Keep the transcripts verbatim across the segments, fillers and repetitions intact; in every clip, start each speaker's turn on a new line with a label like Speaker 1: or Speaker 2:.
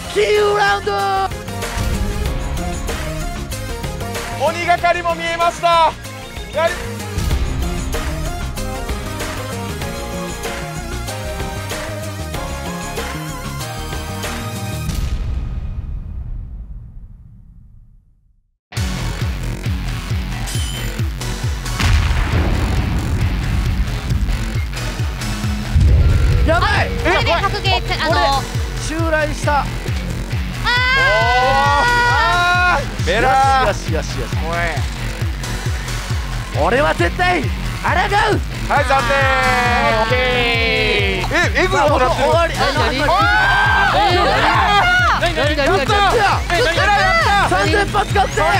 Speaker 1: キーラウンド。
Speaker 2: 鬼がかりも見えました。やり
Speaker 1: やばい。
Speaker 3: これで白芸あの
Speaker 1: 襲来した。
Speaker 3: あ
Speaker 2: あーメラー。
Speaker 1: よしよしよし。俺は絶対抗う。
Speaker 2: はい暫定。オッケー。えエグロとなってる。
Speaker 1: 終わり。
Speaker 3: 何何何何
Speaker 2: やった。メラやった。
Speaker 1: 三連発勝って。
Speaker 3: さ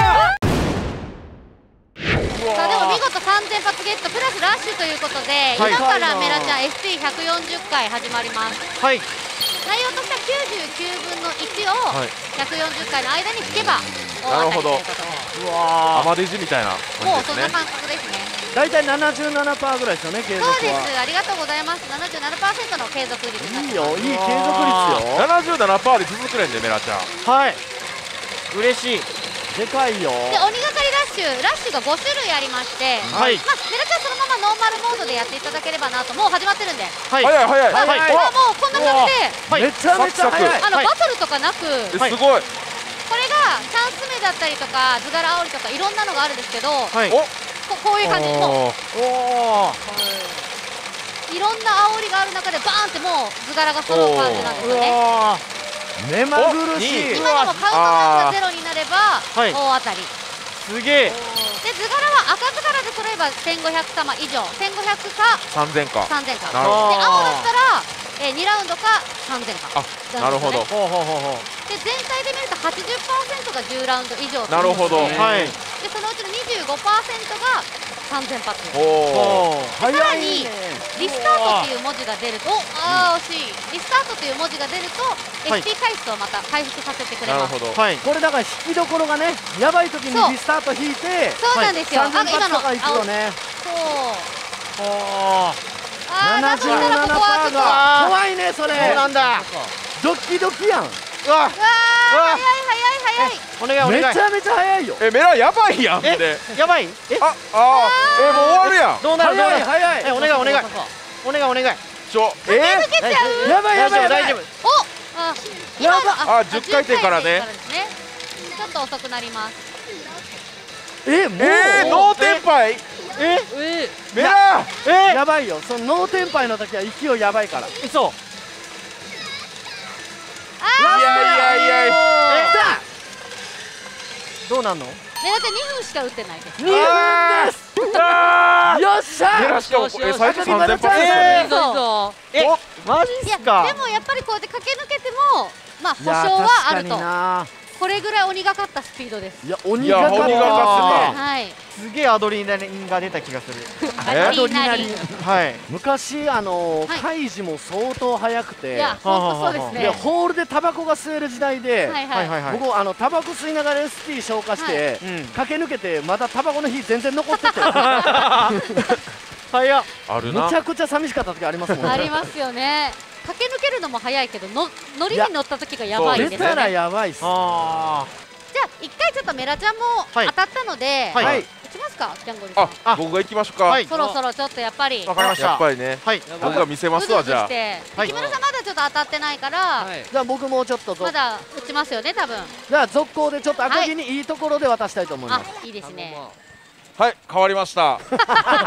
Speaker 3: あでも見事さんぜん発ゲットプラスラッシュということで、今からメラちゃん エスティーひゃくよんじゅっかい始まります。
Speaker 1: はい。
Speaker 3: 内容としてはきゅうじゅうきゅうぶんのいちをひゃくよんじゅっかいの間に引けば大当たりということで、
Speaker 1: うわ
Speaker 2: アマデジみたいな
Speaker 3: もうそんな
Speaker 2: 感じですね。
Speaker 3: 感覚ですね。
Speaker 1: 大体ななじゅうななパーセントぐらいですよね、継続は。
Speaker 3: そうです、ありがとうございます。ななじゅうななパーセントの継続率になって
Speaker 1: いい
Speaker 3: ます。
Speaker 1: よ、いい継続率よ。
Speaker 2: ななじゅうななパーセントで続くねんでメラちゃん。
Speaker 1: はい。嬉しい。でかいよ。
Speaker 3: で鬼がかりラッシュ、ラッシュがごしゅるいありまして、
Speaker 1: はい。
Speaker 3: まあメラちゃんそのままノーマルモードでやっていただければなと。もう始まってるんで、
Speaker 1: はい。
Speaker 2: 早い早い。
Speaker 3: まあ
Speaker 1: はい
Speaker 3: これはもうこんな感じで、
Speaker 1: はい。めちゃめちゃ早い。
Speaker 3: あの
Speaker 1: はい
Speaker 3: バトルとかなく、
Speaker 2: え
Speaker 3: こ
Speaker 2: すごい。
Speaker 3: れがチャンス目だったりとか図柄煽りとかいろんなのがあるんですけど、
Speaker 1: はい。
Speaker 2: お
Speaker 3: ここういう感じ、も
Speaker 2: おー
Speaker 1: おお。
Speaker 3: ういろんな煽りがある中でバーンってもう図柄が揃う感じなんです
Speaker 1: う
Speaker 3: よね。
Speaker 1: わー。目まぐるしい。
Speaker 3: 今でもカウントダウンがゼロになれば
Speaker 1: はい
Speaker 3: 大当たり。
Speaker 1: すげえ。
Speaker 3: で図柄は赤図柄で揃えばせんごひゃく玉以上、せんごひゃくか
Speaker 2: さんぜんか。
Speaker 3: さんぜんか。で
Speaker 2: なるほど
Speaker 3: 青だったら、えー、にラウンドかさんぜんか。
Speaker 2: あなるほど。
Speaker 1: ほうほうほうほ
Speaker 3: で全体で見ると はちじゅっパーセント がじゅうラウンド以上
Speaker 2: なるほど。
Speaker 1: う。はい。
Speaker 3: でそのうちの にじゅうごパーセント がさんぜん発。
Speaker 2: おお。
Speaker 1: おー。早いね。
Speaker 3: リスタートっていう文字が出ると、ああ惜しい。リスタートという文字が出ると、
Speaker 1: はい
Speaker 3: エスピー 回数をまた回復させてくれます。
Speaker 2: なるほど。
Speaker 1: はい。これだから引きどころがね、やばい時
Speaker 3: そう
Speaker 1: にリスタート引いて、
Speaker 3: そうなんですよ。
Speaker 1: はい、さんぜん
Speaker 3: あ今の
Speaker 1: 発とかいくよね。
Speaker 3: そう。
Speaker 1: おー。
Speaker 3: ああだとしたらここはちょっと。うわ
Speaker 1: が怖いねそれ。
Speaker 4: そうなんだ。
Speaker 1: ドッキドキやん。
Speaker 4: うわ、
Speaker 3: あ早い早い早い。
Speaker 4: お願いお願い。
Speaker 1: めちゃめちゃ早いよ。
Speaker 2: えメラやばいやんで。
Speaker 4: え、やばい？え、
Speaker 2: ああーえもう終わるやん。
Speaker 4: どうなるどうなる？
Speaker 1: 早い早い。
Speaker 4: え、お願いお願い。お願いお願い。
Speaker 2: ちょえ
Speaker 3: 抜けちゃう。
Speaker 1: やばいやばいやばい。
Speaker 4: 大丈夫。
Speaker 3: おあ今の
Speaker 2: あじゅっかい転からね
Speaker 3: じゅっかい転からですね。ちょっと遅くなります。
Speaker 1: えもう。
Speaker 2: えーノーテンパイ。
Speaker 4: え、
Speaker 2: メラ
Speaker 4: え、
Speaker 1: やばいよ。そのノーテンパイの時は勢いやばいから。
Speaker 4: 嘘。
Speaker 3: あ
Speaker 2: いやいやいや。
Speaker 4: どうなんの？
Speaker 3: メラちゃんにふんしか打ってないです。
Speaker 1: にふんです。よっしゃ。
Speaker 2: メラしかもえ最初さんぜん発ですよ
Speaker 1: え
Speaker 2: ね。
Speaker 3: そう
Speaker 4: え、マジ
Speaker 3: いや
Speaker 4: っすか？
Speaker 3: でもやっぱりこうやって駆け抜けてもまあ保
Speaker 1: いや
Speaker 3: 証はある
Speaker 1: 確
Speaker 3: と。
Speaker 1: か
Speaker 3: これぐらい鬼がかったスピードです。
Speaker 1: にないや鬼
Speaker 2: いや
Speaker 1: がかった
Speaker 2: 鬼がか
Speaker 3: はい。
Speaker 4: すげえアドレナリンが出た気がする。
Speaker 3: アドリナリン。い
Speaker 4: はい。
Speaker 1: 昔あの
Speaker 3: はい
Speaker 1: 開示も相当早くて、
Speaker 3: や本当そうです
Speaker 1: で
Speaker 3: ね。
Speaker 1: ホールでタバコが吸える時代で、
Speaker 3: はいはい。
Speaker 4: はいはいはい。
Speaker 1: 僕あのタバコ吸いながら エスティー 消化して、
Speaker 4: うん。
Speaker 1: 駆け抜けてまだタバコの火全然残ってて
Speaker 4: 早っ。
Speaker 2: あるな
Speaker 1: むち。ゃくちゃ寂しかった時ありますもんね。
Speaker 3: ありますよね。駆け抜けるのも早いけどの乗りに乗った時がやばいですよ
Speaker 1: 出たら
Speaker 3: ね。
Speaker 1: やばいっす。
Speaker 4: あ
Speaker 3: じゃあ一回ちょっとメラちゃんも
Speaker 4: はい
Speaker 3: 当たったので、
Speaker 4: はい
Speaker 1: はい
Speaker 3: 打ちますかジャンゴリさん。
Speaker 2: あ
Speaker 4: あ
Speaker 2: 僕が行きましょうか。
Speaker 4: はい
Speaker 3: そろそろちょっとやっぱり
Speaker 4: あ。わかりました。
Speaker 2: やっぱりね。
Speaker 4: はい。
Speaker 2: 僕が見せますわじゃあ。
Speaker 3: して
Speaker 4: はい
Speaker 3: 木村さんまだちょっと当たってないから、
Speaker 1: じゃあ僕もちょっとぞ
Speaker 3: まだ打ちますよね多分。
Speaker 1: じゃあ続行でちょっと赤木にいいところで渡したいと思います。
Speaker 3: あいいですね。
Speaker 2: はい変わりました。お願いします。
Speaker 4: 似合う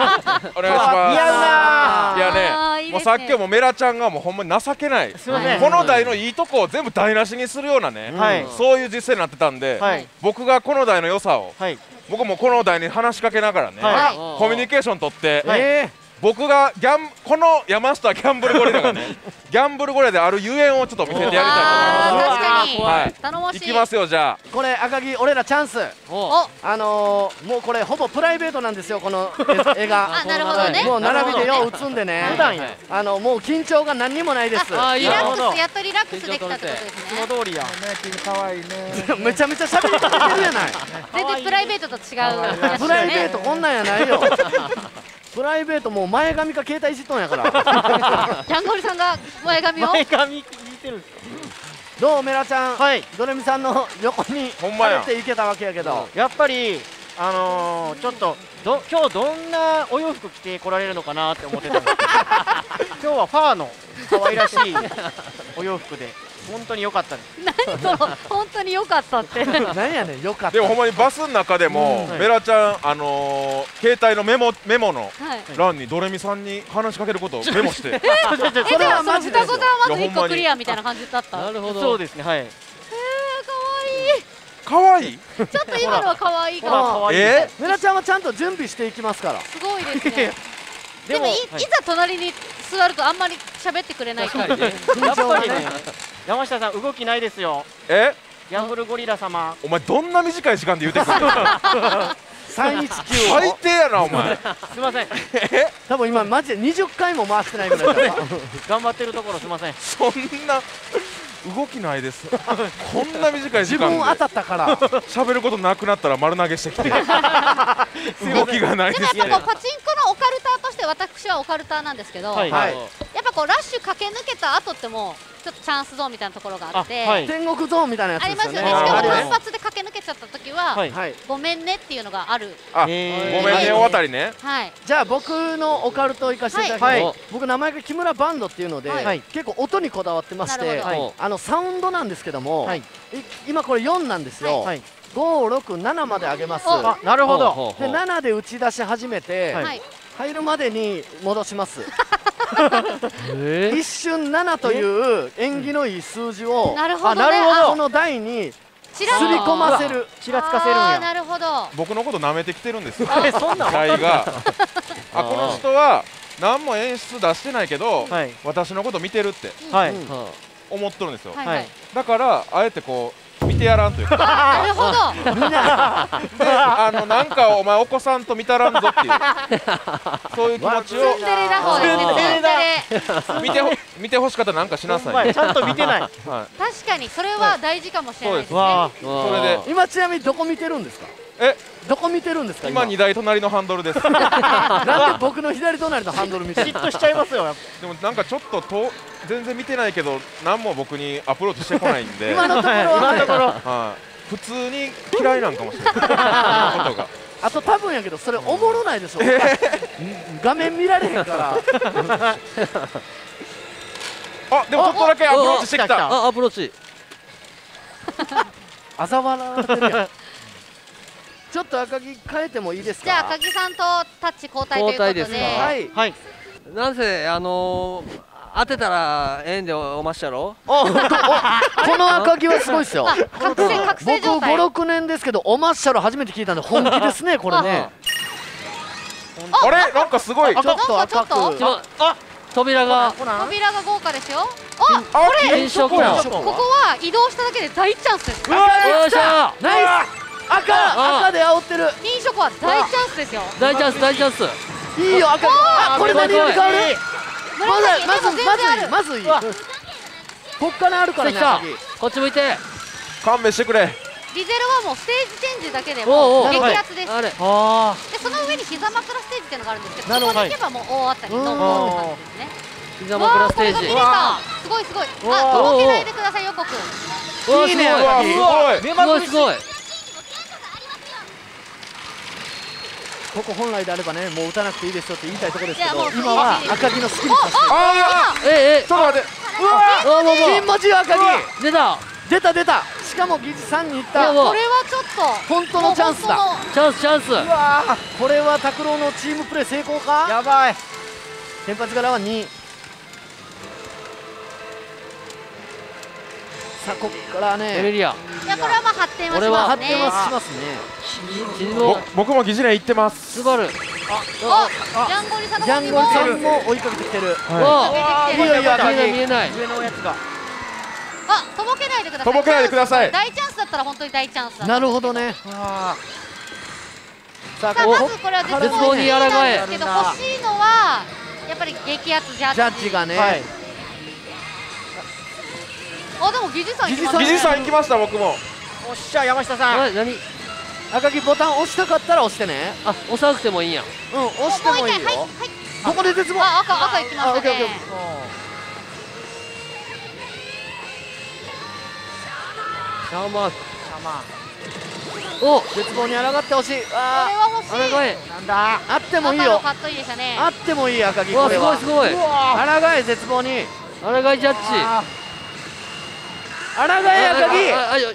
Speaker 4: なー。
Speaker 2: いやね
Speaker 3: あーいいですね
Speaker 2: もうさっきもメラちゃんがもうほんまに情けない。
Speaker 4: すみません。
Speaker 2: この台のいいとこを全部台無しにするようなね、
Speaker 4: はい
Speaker 2: そういう実践になってたんで、
Speaker 4: はい
Speaker 2: 僕がこの台の良さを
Speaker 4: はい。
Speaker 2: 僕もこの台に話しかけながらね、
Speaker 4: はい
Speaker 2: コミュニケーション取って、
Speaker 4: はい
Speaker 1: え
Speaker 2: 僕がギャンこの山下ギャンブルゴリラがねギャンブルゴリラであるゆえんをちょっと見せてやりたいと思い
Speaker 3: あー
Speaker 2: ま
Speaker 3: 確かに、
Speaker 2: はい
Speaker 3: 頼もしい。
Speaker 2: す。いきますよじゃ
Speaker 1: ーこれ赤木俺らチャンス。
Speaker 3: お
Speaker 1: あのー、もうこれほぼプライベートなんですよこの絵絵が。
Speaker 3: あなるほどね。
Speaker 1: もう並びでよう打つんでね。
Speaker 4: 普段や。
Speaker 1: あのもう緊張が何にもないです。
Speaker 3: あリラッ
Speaker 4: なるほど
Speaker 3: クスやっとリラックスできたってことです
Speaker 4: い
Speaker 3: ね。
Speaker 4: つも通りや。
Speaker 1: めちゃめちゃ喋りかけてるやない。
Speaker 3: 全然プライベートと違うやつ
Speaker 1: プライベー
Speaker 3: ね。
Speaker 1: トこんなんやないよ。プライベートもう前髪か携帯いじっとんやから。
Speaker 3: ジャンゴリさんが前髪を。
Speaker 4: 前髪聞いてる。
Speaker 1: どうメラちゃん、
Speaker 4: はい、
Speaker 1: ドレミさんの横に
Speaker 2: ほんまや
Speaker 1: 晴れていけたわけやけど、
Speaker 4: やっぱりあのー、ちょっとど今日どんなお洋服着て来られるのかなって思ってたんですけど今日はファーの可愛らしいお洋服で本当に良かったです。
Speaker 3: 何その本当に良かったって
Speaker 1: 何やねん、よかった。
Speaker 2: でもほんまにバスの中でも、
Speaker 4: うん
Speaker 2: メラちゃん、あのー、携帯のメモメモの
Speaker 3: はい
Speaker 2: 欄にドレミさんに話しかけることをメモして
Speaker 3: えでもその
Speaker 1: それはマジですよ
Speaker 3: 双子座はまずいっ
Speaker 2: いやほんまに
Speaker 3: こクリアみたいな感じだった
Speaker 5: なるほど。
Speaker 4: そうですね、はい。
Speaker 3: えー、かわいい
Speaker 2: かわいい
Speaker 3: ちょっと今のは可愛いか
Speaker 4: ほら
Speaker 3: も
Speaker 4: 可愛い。
Speaker 2: え
Speaker 1: メラちゃんはちゃんと準備していきますから。
Speaker 3: すごいですねでもいい
Speaker 4: はい
Speaker 3: ざ隣に座るとあんまり喋ってくれないから
Speaker 5: 確かにね。
Speaker 4: やっぱりね、山下さん動きないですよ。
Speaker 2: え
Speaker 4: ギャンブルゴリラ様。
Speaker 2: お前どんな短い時間で言うてくるの
Speaker 1: さんいちきゅう
Speaker 2: 最
Speaker 1: を
Speaker 2: 低やなお前
Speaker 4: すみません。
Speaker 1: 多分今マジでにじゅっかいも回してないぐらいだから
Speaker 4: 頑張ってるところすみません。
Speaker 2: そんな動きないですこんな短い時
Speaker 1: 自分当
Speaker 2: 間で
Speaker 1: たったから
Speaker 2: 喋ることなくなったら丸投げしてきて動きがない
Speaker 3: で
Speaker 2: ですね
Speaker 3: もやっぱこうパチンコのオカルターとして私はオカルターなんですけど、
Speaker 4: はい
Speaker 3: やっ
Speaker 1: はい
Speaker 3: ぱこうラッシュ駆け抜けた後ってもちょっとチャンスゾーンみたいなところがあって
Speaker 4: あはい
Speaker 1: 天国ゾーンみたいなやつ
Speaker 3: ありますよね。
Speaker 1: ですよね。
Speaker 3: しかも
Speaker 2: あー
Speaker 3: 単発で駆け抜けちゃった時は、
Speaker 4: はい。
Speaker 1: はい。
Speaker 3: ごめんねっていうのがある。
Speaker 2: あ、
Speaker 4: えー
Speaker 2: ごめんね大当たりね
Speaker 3: はい。
Speaker 1: じゃあ僕のオカルトを生かしていただきます、
Speaker 4: はい
Speaker 5: お
Speaker 1: 僕名前が木村バンドっていうので、
Speaker 3: はい
Speaker 1: 結構音にこだわってまして、
Speaker 3: なるほど
Speaker 4: はい
Speaker 1: あのサウンドなんですけども、
Speaker 4: はい
Speaker 1: い今これよんなんですよ、
Speaker 4: はい。
Speaker 1: ご、ろく、ななまで上げます。
Speaker 3: お
Speaker 4: あ、なるほど。
Speaker 5: ほうほうほ
Speaker 1: で
Speaker 5: う
Speaker 1: ななで打ち出し始めて、
Speaker 4: はい
Speaker 3: はい。
Speaker 1: 入るまでに戻します
Speaker 5: えー
Speaker 1: 一瞬ななという縁起のいい数字を
Speaker 3: なるほどね。
Speaker 4: あなるほど
Speaker 3: あ
Speaker 1: この台に
Speaker 3: ちらっと
Speaker 1: すり込ませる。
Speaker 4: ちらつかせるん
Speaker 3: あー
Speaker 4: や。
Speaker 3: なるほど。
Speaker 2: 僕のこと舐めてきてるんですよ
Speaker 4: え、そんなんわかる
Speaker 2: 台があこの人は何も演出出してないけど、
Speaker 4: はい
Speaker 2: 私のこと見てるって
Speaker 4: はい。
Speaker 1: うん
Speaker 5: は
Speaker 2: 思っとるんですよ、
Speaker 3: はいはい
Speaker 4: はい。
Speaker 2: だからあえてこう見てやらんというか
Speaker 3: なるほど。
Speaker 1: みんな
Speaker 2: であのなんかお前お子さんと見たらんぞっていうそういう気持ち
Speaker 3: ツンデレだ方ですね。
Speaker 4: ツンデレだ
Speaker 3: ツンデレ。
Speaker 2: を見てほ見てほしかったらなんかしなさい、
Speaker 4: ほんまやちゃんと見てない。
Speaker 2: はい、
Speaker 3: 確かにそれは大事かもしれないですね。
Speaker 4: わあ。
Speaker 2: それで
Speaker 1: 今ちなみにどこ見てるんですか。
Speaker 2: え
Speaker 1: どこ見てるんですか。
Speaker 2: 今に台隣のハンドルです
Speaker 1: なんで僕の左隣のハンドル見てる
Speaker 4: 嫉妬しちゃいますよ。やっ
Speaker 2: でもなんかちょっとと全然見てないけど何も僕にアプローチしてこないんで
Speaker 1: 今のところ
Speaker 4: ぱ今のところ。
Speaker 2: はい、普通に嫌いなんかもしれない僕のことが
Speaker 1: あと多分やけどそれおもろないでしょ、画面見られへんから
Speaker 2: あでもちょっとだけアプローチしてきた
Speaker 4: おお来た来
Speaker 5: あアプローチ。
Speaker 1: 嘲笑われてるやんちょっと赤木変えてもいいですか。
Speaker 3: じゃあ赤木さんとタッチ交代ということで。
Speaker 5: 交代ですか
Speaker 1: はい
Speaker 4: はい。
Speaker 5: なんせあのー、当てたらええんでおまっしゃろ。
Speaker 1: おおこの赤木はすごいですよ。
Speaker 3: あ覚醒覚醒
Speaker 1: 僕
Speaker 3: 状態。
Speaker 1: ご、ろくねんですけどオマッシャル初めて聞いたんで本気ですねこれね。
Speaker 2: あれなんかすごい
Speaker 1: ちょっと赤
Speaker 3: なんかちょっ
Speaker 1: く
Speaker 5: ちょ
Speaker 4: あ、
Speaker 5: 扉が
Speaker 4: ほら。
Speaker 3: 扉が豪華ですよ。あ、
Speaker 2: あ
Speaker 5: 金色やん。よ
Speaker 3: ここは移動しただけで大チャンスです。
Speaker 1: うわ
Speaker 5: っしゃ
Speaker 1: ナイス赤赤で煽ってる。
Speaker 3: 金色は大チャンスですよ。
Speaker 5: 大チャンス大チャンス。
Speaker 1: いいよ赤木。あこれ何色に変わる。ま
Speaker 3: 紫
Speaker 1: ずまず
Speaker 3: でも全然ある。
Speaker 1: まずいまずい。こっからあるからね
Speaker 5: 来た
Speaker 1: 赤木。
Speaker 5: こっち向いて。
Speaker 2: 勘弁してくれ
Speaker 3: リゼルはもうステージチェンジだけで
Speaker 5: おうおう
Speaker 3: も激アツです。
Speaker 5: あれ。
Speaker 4: あ
Speaker 3: でその上に膝枕ステージっていうのがあるんですけど、
Speaker 1: なるほど
Speaker 3: そこに行けばもう大当たり
Speaker 1: うん
Speaker 3: ドンドンって感じですね。
Speaker 5: 膝枕ステージ。
Speaker 3: わあこれが見れた。すごいすごい。
Speaker 4: うわ
Speaker 3: あ、とぼけないでください横くん。
Speaker 5: うわ
Speaker 1: いいね
Speaker 2: うわ
Speaker 5: す
Speaker 2: す
Speaker 5: ご
Speaker 2: ごい
Speaker 5: いすごいすごい。
Speaker 1: ここ本来であればねもう打たなくていいですよって言いたいところですけ
Speaker 3: いやもう
Speaker 1: ど今は赤木の好きにさせて。
Speaker 2: あ
Speaker 5: ええ
Speaker 2: ーちょっと待って
Speaker 1: うわ
Speaker 5: あもうもう
Speaker 1: 気持ちいい赤木。
Speaker 5: 出た。
Speaker 1: 出た出た。しかも技師さんに行った。
Speaker 5: うわ
Speaker 3: これはちょっと
Speaker 1: 本当のチャンスだ。
Speaker 3: もう本
Speaker 5: チャンスチャンス。
Speaker 1: うわーこれは拓郎のチームプレー成功か。
Speaker 4: やばい。
Speaker 1: 先発柄はに。さあこっからね
Speaker 5: エメリア。
Speaker 3: 当のいやこれはまあ発展はし
Speaker 5: 俺は
Speaker 3: ますね。
Speaker 1: 発展はしますね。
Speaker 5: 金
Speaker 2: ぼ
Speaker 5: の
Speaker 2: 僕も疑似連行ってます
Speaker 5: スバル。
Speaker 3: お、ジャンゴリさんの
Speaker 1: ジャンゴリ
Speaker 3: 方にも
Speaker 1: さんも追いかけてきてる。
Speaker 5: わ
Speaker 3: 出てきてる。
Speaker 1: いいよいいよ
Speaker 5: 見えない見えない。
Speaker 4: 上のやつが。
Speaker 3: あ、とぼけないでください。
Speaker 2: とぼけないでください
Speaker 3: 大チャンスだったら本当に大チャンスだ。
Speaker 1: なるほど。ね。
Speaker 4: あ
Speaker 1: さあ
Speaker 3: さあ
Speaker 1: ここ
Speaker 3: まずこれは絶
Speaker 5: 絶望に抗え
Speaker 3: なんですけど欲しいのはやっぱり激アツジャッジ。
Speaker 1: ジャッジがね。
Speaker 4: はい。
Speaker 3: あでも技術さん行きま
Speaker 1: 技術
Speaker 3: すね。
Speaker 2: 疑似さん行きました僕も
Speaker 4: おっしゃ山下さん。
Speaker 5: あ何？
Speaker 1: 赤木ボタン押したかったら押してね。
Speaker 5: あ押さなくてもいいんや。
Speaker 1: うん押してもいいよ。
Speaker 3: もう一回はいはい。
Speaker 1: ここで絶望。
Speaker 3: あ赤赤行きました
Speaker 1: あオッケーオッケーオッ
Speaker 3: ね
Speaker 1: ケ。
Speaker 5: シャーマン。
Speaker 4: シャーマン。
Speaker 5: お、
Speaker 1: 絶望に抗ってほしい。
Speaker 3: これ
Speaker 1: あ
Speaker 3: は欲しい。
Speaker 5: あれがい。
Speaker 4: なんだ。
Speaker 1: あってもいいよ。
Speaker 3: 赤のカットインでしたね。
Speaker 1: あってもいい赤木。
Speaker 5: うわ、す
Speaker 1: これは
Speaker 5: ごいすごい。
Speaker 1: 抗え絶望に。
Speaker 5: あれがジャッジ。
Speaker 1: 抗え赤木。
Speaker 5: あ、あ、よ。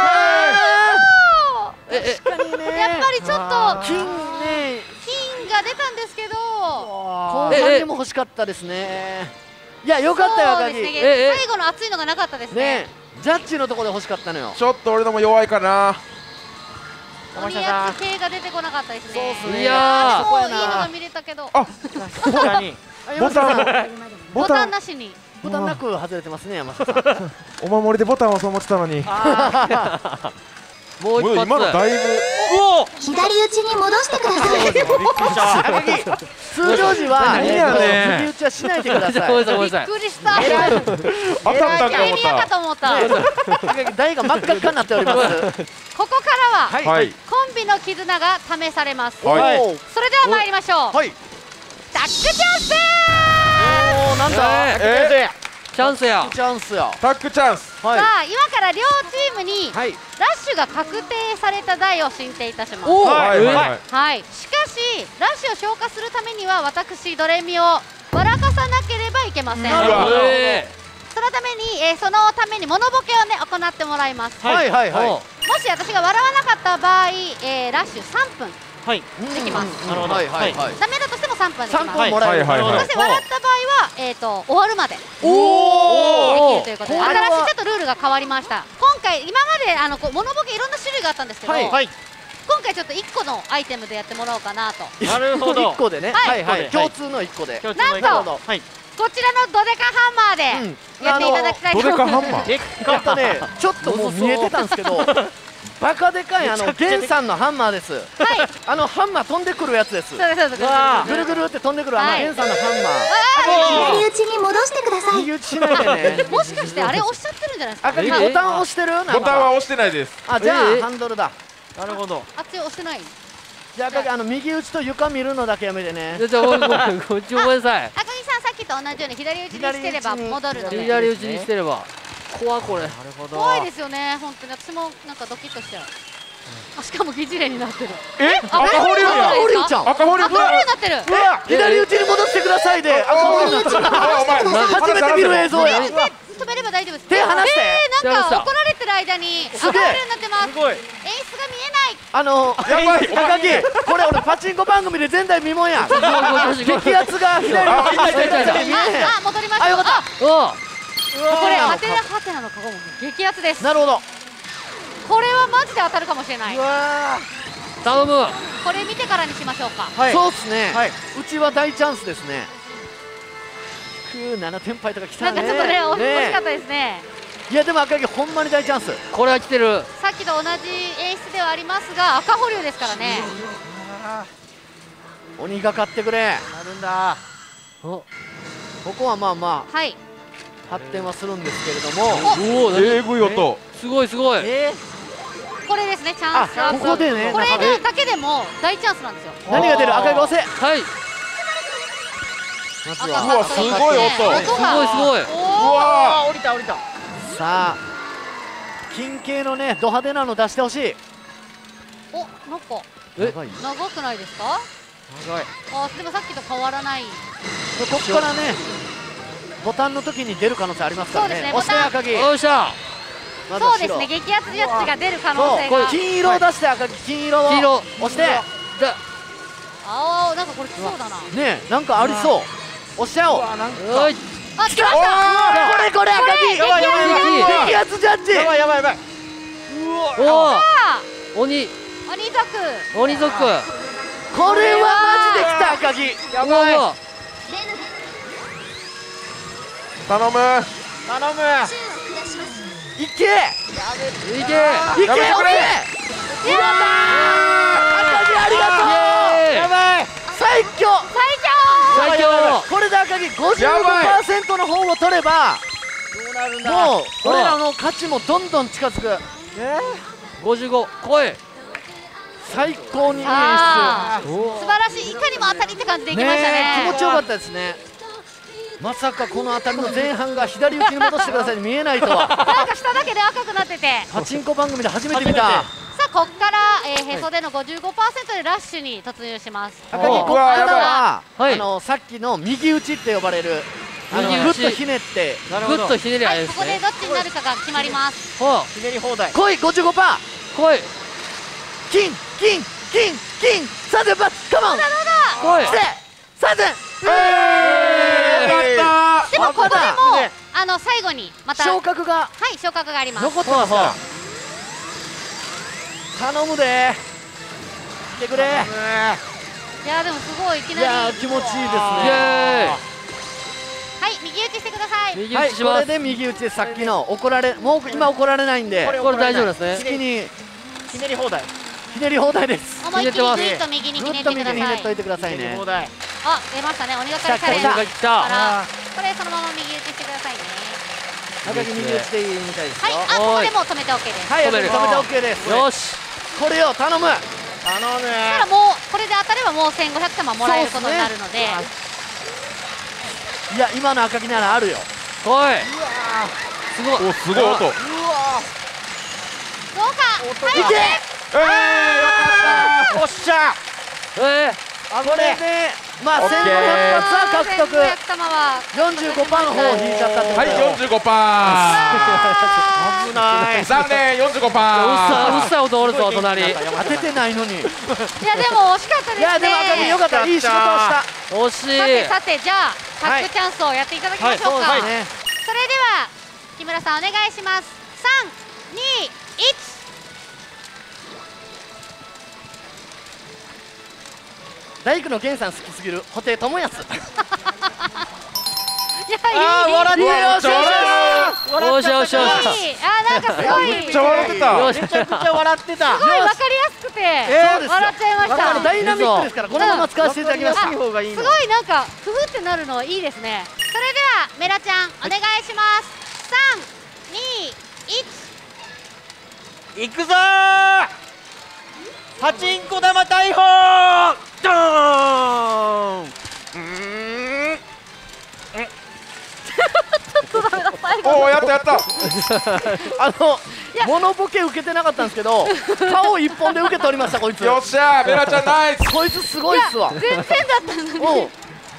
Speaker 5: え、え、
Speaker 1: 確かにね。
Speaker 3: やっぱりちょっと
Speaker 1: 金ね。
Speaker 3: 金が出たんですけど。
Speaker 1: 後半にも欲しかったですね。いや良かったよ赤木。
Speaker 3: そうですね。
Speaker 5: ええ
Speaker 3: 最後の熱いのがなかったですね。
Speaker 1: ねジャッジのところで欲しかったのよ。
Speaker 2: ちょっと俺のも弱いかな。
Speaker 3: 鬼焼き系が出てこなかったですね。
Speaker 1: そうっすね。
Speaker 5: いやー
Speaker 3: もういいのが見れたけど。
Speaker 2: あ、
Speaker 4: 確かに。
Speaker 2: ボタン
Speaker 3: ボタンなしに。
Speaker 1: ボタンなく外れてますね山下さん。
Speaker 2: お守りでボタンをそう思ってたのに。
Speaker 5: もう一発。
Speaker 2: 今のだいぶ。
Speaker 5: おお。
Speaker 6: 左打ちに戻してください。
Speaker 4: びっくりした。
Speaker 1: 赤木通常時は
Speaker 2: 何やねん
Speaker 1: えっと振り打ちはしないでください。
Speaker 5: ごめんなさい、ごめ
Speaker 3: びっ
Speaker 5: んなさい。
Speaker 3: くりした。
Speaker 1: 偉い
Speaker 2: 当たったんか思っ
Speaker 3: エリアか
Speaker 2: た。
Speaker 3: と思った。
Speaker 1: 赤木台が真っ赤っかになっております。
Speaker 3: ここからは
Speaker 1: はい
Speaker 2: はい。
Speaker 3: コンビの絆が試されます。
Speaker 2: はい
Speaker 1: おー
Speaker 3: それでは参りましょう。
Speaker 1: はい。
Speaker 3: タックチャンス。
Speaker 1: おおなんだ。
Speaker 2: え
Speaker 5: チャンスや。
Speaker 1: チャンスや。
Speaker 2: タックチャンス。
Speaker 1: はい
Speaker 3: さあ今から両チームに
Speaker 1: はい。
Speaker 3: ラッシュが確定された台を進呈いたします。
Speaker 5: おお。
Speaker 2: はいはい
Speaker 5: え
Speaker 2: はい。
Speaker 3: はい。しかしラッシュを消化するためには私ドレミを笑かさなければいけません。
Speaker 1: なるほど
Speaker 5: え
Speaker 3: そのために、えーそのためにモノボケをね行ってもらいます。
Speaker 1: はいはいはい。
Speaker 5: お
Speaker 3: もし私が笑わなかった場合、えーラッシュさんぷん
Speaker 4: はい。
Speaker 3: できます。
Speaker 4: なるほど。
Speaker 1: はいはいはい。
Speaker 3: ダメだとしてもさんぷんでき
Speaker 1: 三
Speaker 3: ます。
Speaker 1: 分もらえる。
Speaker 2: はいはいはい
Speaker 3: そして笑った場合は、えー、と終わるまでで
Speaker 1: おお。
Speaker 3: きるということで、
Speaker 1: これは
Speaker 3: 新しいちょっとルールが変わりました。今回今まであのこうモノボケいろんな種類があったんですけど、
Speaker 1: はい
Speaker 4: はい。
Speaker 3: 今回ちょっといっこのアイテムでやってもらおうかなと。
Speaker 4: なるほど
Speaker 1: 一個でね。
Speaker 3: は
Speaker 1: はいいはい。
Speaker 4: はい
Speaker 1: 共通の一個で。
Speaker 4: 共通の一
Speaker 3: なん
Speaker 4: 個はい。
Speaker 3: こちらのドデカハンマー
Speaker 1: うん
Speaker 3: でやっていただきたいと
Speaker 2: ど
Speaker 3: 思います。
Speaker 2: れかハンマー。
Speaker 4: でっ
Speaker 1: えっ
Speaker 4: か
Speaker 1: とねちょっともう見えてたんですけど。バカでかいあのゲンさんのハンマーです。
Speaker 3: はい、
Speaker 1: あのハンマー飛んでくるやつです。
Speaker 3: そうですそうです。
Speaker 4: わ
Speaker 1: ぐるぐるって飛んでくるあの
Speaker 3: はい
Speaker 1: ゲンさんのハンマ
Speaker 6: 左打ちに戻してくださ
Speaker 1: ー。
Speaker 6: い。
Speaker 1: 右打ちしないでね。
Speaker 3: もしかしてあれ押しちゃってるんじゃないですか。
Speaker 1: 赤木
Speaker 5: え
Speaker 1: ボタン押してる？なんか
Speaker 2: ボタンは押してないです。
Speaker 1: あじゃあ
Speaker 5: え
Speaker 1: ハンドルだ。
Speaker 4: なるほど。
Speaker 3: あっち押してない。
Speaker 1: じゃあ赤木あの右打ちと床見るのだけやめてね。
Speaker 5: じゃあ、ごめんごめん、ごめんごめんなさい。
Speaker 3: 赤木さんさっきと同じように左打ちにしてれば戻るので。
Speaker 5: 左打ちにしてれば。怖これ。
Speaker 4: なるほど。
Speaker 3: 怖いですよね本当に。私もなんかドキッとしちゃう。あしかも疑似霊になってる。
Speaker 2: え、赤
Speaker 3: 赤
Speaker 2: 保留
Speaker 3: 保留
Speaker 2: や。
Speaker 1: オリンちゃん。
Speaker 2: 赤保留。
Speaker 3: 赤保留になってる。
Speaker 1: うわ左打ちに戻してくださいで。赤保留になってる。
Speaker 2: あ、お前。
Speaker 1: 初めて見る映像や。
Speaker 3: 止めれば大丈夫です。
Speaker 1: 手離して
Speaker 3: えー、なん
Speaker 5: 手離した
Speaker 3: か怒られてる間に赤保
Speaker 1: すげえ
Speaker 3: 留になってます。
Speaker 4: すごい。
Speaker 3: 演出が見えない。
Speaker 1: あの
Speaker 2: やばいお前
Speaker 1: 赤木これ俺パチンコ番組で前代未聞や。
Speaker 5: すごいすごい
Speaker 1: 激アツが左
Speaker 2: あ
Speaker 1: 打ちにしてるから
Speaker 5: あ
Speaker 1: 見えへん。
Speaker 3: あ、あ戻りました。
Speaker 1: あよかった
Speaker 3: あ
Speaker 5: お
Speaker 3: これハテナハテナのカゴも激アツです。
Speaker 1: なるほど。
Speaker 3: これはマジで当たるかもしれない。
Speaker 1: うわ
Speaker 5: 頼む。
Speaker 3: これ見てからにしましょうか。
Speaker 4: はい。
Speaker 1: そうっすね。
Speaker 4: はいう
Speaker 1: ちは大チャンスですね。くーななてんぱいとか来たね。
Speaker 3: なんかちょっとね惜
Speaker 1: ね
Speaker 3: しかったですね。
Speaker 1: いやでも赤木ほんまに大チャンス。
Speaker 5: これは来てる。
Speaker 3: さっきと同じ演出ではありますが赤保留ですからね。
Speaker 1: 鬼が勝ってくれ。
Speaker 4: なるんだ。
Speaker 5: お
Speaker 1: ここはまあま
Speaker 3: はい。
Speaker 1: あ発展はするんですけれども。
Speaker 5: おお、
Speaker 2: えぐい音。
Speaker 5: すごいすごい。
Speaker 1: え
Speaker 3: これですねチャンス。
Speaker 1: あここでね
Speaker 3: これ
Speaker 1: 中
Speaker 3: ねだけでも大チャンスなんですよ。
Speaker 1: ー、何が出る赤木が押せ。
Speaker 5: はい。
Speaker 1: まず
Speaker 3: 赤
Speaker 1: は
Speaker 2: うわすごい音
Speaker 3: 音が
Speaker 5: すごいすごい。
Speaker 2: う
Speaker 3: お
Speaker 2: わ
Speaker 4: あ、降りた降りた。
Speaker 1: さあ金系のねド派手なの出してほしい。
Speaker 3: ーおなんか
Speaker 5: え
Speaker 1: 長い
Speaker 3: 長くないですか。
Speaker 4: 長い。
Speaker 3: あでもさっきと変わらない。
Speaker 1: ここからねボタンの時に出る可能性ありますからね。
Speaker 3: そうですね
Speaker 1: 押して赤木。
Speaker 5: よっしゃ。
Speaker 1: まずは白
Speaker 3: そうですね激アツジャッジが出る可能
Speaker 1: そうこれ
Speaker 3: 性が。
Speaker 1: 金色を出して赤木金色を
Speaker 5: 黄色。
Speaker 1: 押して
Speaker 5: じゃ
Speaker 3: ああなんかこれ来そうだな。
Speaker 1: ねなんかありそう。押しちゃおう。
Speaker 5: あ、おい。
Speaker 3: あ来ました。
Speaker 1: これこれ赤木。
Speaker 3: やばいやばいやばい
Speaker 1: 激アツジャッジ。
Speaker 4: やばいやばいやばい。
Speaker 5: お
Speaker 3: あ
Speaker 5: お。鬼。
Speaker 3: 鬼族。
Speaker 5: 鬼族。
Speaker 1: これはマジで来た赤木。
Speaker 4: やばい。
Speaker 5: おお。
Speaker 2: 頼む。
Speaker 4: 頼む。
Speaker 1: いけ
Speaker 5: いけ。
Speaker 1: いけ
Speaker 2: やめてくれ
Speaker 1: 押せ。やったー赤木ありがとう。
Speaker 5: や
Speaker 1: ばい最強。
Speaker 5: 最強。
Speaker 1: これで赤木 ごじゅうごパーセント の方を取れば
Speaker 4: どうなるんだ。
Speaker 1: もう俺らの勝ちもどんどん近づく。
Speaker 5: 五十五。来い。
Speaker 1: 最高にいい演
Speaker 3: さあ
Speaker 1: 出。
Speaker 3: 素晴らしい。いかにも当たりって感じでいきました
Speaker 1: ねえ気
Speaker 3: ね。
Speaker 1: 持ちよかったですね。 まさかこの辺りの前半が左打ちに戻してくださいに見えないとは。
Speaker 3: なんか下だけで赤くなってて、
Speaker 1: パチンコ番組で初めて見た。
Speaker 3: さあこっから、えー、へそでの ごじゅうごパーセント でラッシュに突入します。
Speaker 1: 赤木ここ
Speaker 2: うわ
Speaker 1: から
Speaker 2: やばい
Speaker 1: は、
Speaker 5: はい
Speaker 1: あのさっきの右打ちって呼ばれるあの
Speaker 5: 右打ち
Speaker 1: グッとひねって
Speaker 4: なるほど。
Speaker 5: ぐっとひねりあ
Speaker 3: はい、
Speaker 5: れですね
Speaker 3: ここでどっちになるかが決まります。
Speaker 5: ほ
Speaker 4: ひねり放題。
Speaker 1: 来い ごじゅうごパーセント
Speaker 5: う来い
Speaker 1: 金金金金さんぜん発カモン
Speaker 5: 来い
Speaker 1: 来てさんぜん
Speaker 2: えーよかっ
Speaker 3: でもここでも
Speaker 4: ね
Speaker 3: あの最後にまた
Speaker 1: 昇格が
Speaker 3: はい昇格があります。
Speaker 1: 残ってますから頼むで来てくれ。
Speaker 3: いやでもすごいいき
Speaker 1: い
Speaker 3: なり
Speaker 1: やー気持ちいいです
Speaker 5: イ
Speaker 1: ね。
Speaker 5: エ
Speaker 3: はい右打ちしてください。
Speaker 5: ーイ右
Speaker 1: はい
Speaker 5: 打ちします
Speaker 1: これで右打ちでさっきの怒られもう今怒られないんで
Speaker 4: これ
Speaker 5: これ大丈夫です
Speaker 1: 好き
Speaker 5: ね
Speaker 1: に
Speaker 4: ひねり放題。
Speaker 1: ひねり放題です。
Speaker 3: 思いっきりグ
Speaker 5: ひねってます
Speaker 3: イッと右に
Speaker 1: ぐ
Speaker 3: ひねって
Speaker 1: っと右にひ
Speaker 3: ください。
Speaker 1: ねっといてくださいね
Speaker 4: ひねり放。題。
Speaker 3: あ出ましたね鬼がかりチャレンジ
Speaker 1: 来た
Speaker 3: か
Speaker 5: 来た来た
Speaker 3: らこれそのまま右打ちしてくださいね。
Speaker 1: 赤木右打ちでいいみたいですよ。
Speaker 3: はいあここでもう止めて OK です。
Speaker 1: はい
Speaker 5: 止める
Speaker 1: 止めて OK です。
Speaker 5: よし
Speaker 1: これよ頼む。
Speaker 4: 頼む。
Speaker 3: だからもうこれで当たればもうせんごひゃくたまもらえることになるので、
Speaker 1: いや今の赤木ならあるよ。
Speaker 5: 来いすごい
Speaker 2: おすごい音。
Speaker 3: どうかはい
Speaker 1: いけ。
Speaker 2: えーよかっ
Speaker 4: おっしゃ。
Speaker 5: え
Speaker 1: これでまあ
Speaker 2: オッケー
Speaker 1: せんごひゃく発は獲得。
Speaker 3: せんごひゃくたまは
Speaker 1: よんじゅうごパーセントの方を引いちゃったって
Speaker 2: た。はい
Speaker 1: ことよ。
Speaker 2: よんじゅうごパ
Speaker 4: 危ない。
Speaker 2: ー。残念よんじゅうご
Speaker 5: ー、うっ
Speaker 2: パー。
Speaker 5: さいうっさい音おるぞ隣
Speaker 1: 当ててないのに。い
Speaker 3: いやでも惜しかったですね。
Speaker 1: やでも赤木よかったいい仕事をした。
Speaker 5: 惜し
Speaker 3: さて
Speaker 5: い
Speaker 3: さてじゃあタッグチャンスをやっていただきましょうか。
Speaker 1: そうですね。
Speaker 3: それでは木村さんお願いします。さんにいち
Speaker 1: 大工の源さん好きすぎる布袋寅泰。
Speaker 3: いや
Speaker 4: あー
Speaker 3: いい
Speaker 4: 笑ってる。
Speaker 2: よっしゃ
Speaker 5: よしよしよし
Speaker 3: いいあーなんかすごい
Speaker 2: めっちゃ笑ってた。
Speaker 5: よし
Speaker 4: めちゃくちゃ笑ってた。
Speaker 3: すごいわかりやすくて
Speaker 1: そうですよ
Speaker 3: 笑っちゃいまし
Speaker 1: あの
Speaker 3: た。
Speaker 1: ダイナミックですからこのまま使わせていただきます。
Speaker 4: いい方がいい
Speaker 3: す
Speaker 4: の。
Speaker 3: ごいなんかふふってなるのいいですね。それではメラちゃんお願いします。さんにいち
Speaker 4: いくぞー。パチンコ玉大砲。ドーン。
Speaker 2: うーん。おおやったやった。
Speaker 1: あのモノボケ受けてなかったんですけど顔一本で受け取りましたこいつ。
Speaker 2: よっしゃーベラちゃんナイス。
Speaker 1: こいつすごいっすわ。
Speaker 3: 全然だったのに
Speaker 1: おう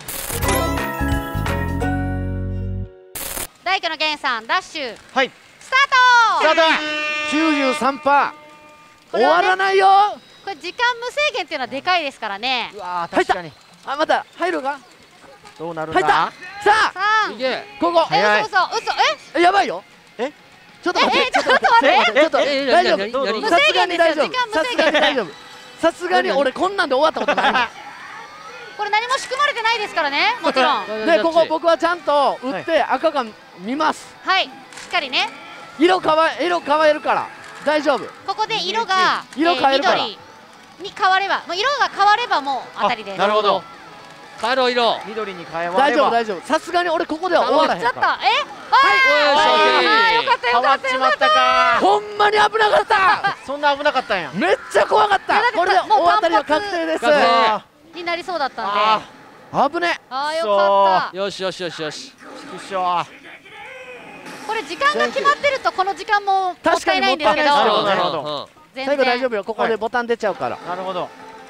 Speaker 3: 大工の源さんダッシュ
Speaker 4: はい。
Speaker 3: スタート。
Speaker 4: スタート。
Speaker 1: きゅうじゅうさんパーセント。終
Speaker 3: これはね
Speaker 1: わらないよ。
Speaker 3: これ時間無制限っていうのはでかいですからね。
Speaker 4: うわー
Speaker 1: 入った
Speaker 4: 確かに。
Speaker 1: あまた入るか。
Speaker 4: どうなるん
Speaker 1: 入った。
Speaker 4: だ。
Speaker 1: さあ
Speaker 3: さん
Speaker 5: いけ
Speaker 1: ここ
Speaker 3: え
Speaker 4: 早い
Speaker 3: 嘘嘘嘘え
Speaker 1: えやばいよ。
Speaker 4: え
Speaker 1: ちょっと待って
Speaker 3: えちょっと待って
Speaker 1: ちょっと
Speaker 5: ええ
Speaker 1: 大丈
Speaker 5: 何
Speaker 1: 夫。
Speaker 5: 何
Speaker 1: さすがに大丈夫。
Speaker 3: 無制限ですよ時間無
Speaker 1: さす
Speaker 3: 制限
Speaker 1: がに大丈夫。さすがに俺こんなんで終わったことないもん。
Speaker 3: これ何も仕組まれてないですからねもちろん
Speaker 1: でここ僕はちゃんと打って赤が見ます。
Speaker 3: はいしっかりね
Speaker 1: 色変わ色変えるから大丈夫。
Speaker 3: ここで色が
Speaker 1: 色変えるから
Speaker 3: 緑に変わればもう色が変わればもう当たりです。
Speaker 4: なるほど。
Speaker 5: 変えろ色
Speaker 4: 緑に変えわ
Speaker 1: 大
Speaker 4: れば
Speaker 1: 丈夫大丈夫。さすがに俺ここでは終わらへん
Speaker 3: ちょっと
Speaker 1: から。
Speaker 3: えあーあーよかったよ
Speaker 4: 変わ
Speaker 3: かったよかっ
Speaker 4: っちまったか
Speaker 1: ほんまに危なかった。
Speaker 4: そんな危なかったんや。
Speaker 1: めっちゃ怖かった
Speaker 3: いやだって。
Speaker 1: これで
Speaker 3: もう
Speaker 1: 大当たりは確定です。
Speaker 5: 確定
Speaker 1: あ
Speaker 3: たになりそうだったんで
Speaker 4: あ
Speaker 3: あ
Speaker 1: 危ね。
Speaker 3: ーよかった。
Speaker 5: よしよしよしよし
Speaker 4: ーくしょ
Speaker 3: これ時間が決まってるとこの時間ももったいないんですけど
Speaker 1: 確かにも
Speaker 4: なるほど
Speaker 5: うんうん
Speaker 3: 全
Speaker 1: 最後大丈
Speaker 3: 然
Speaker 1: 夫よ。ここでボタン出ちゃうから。
Speaker 4: ー。なるほど。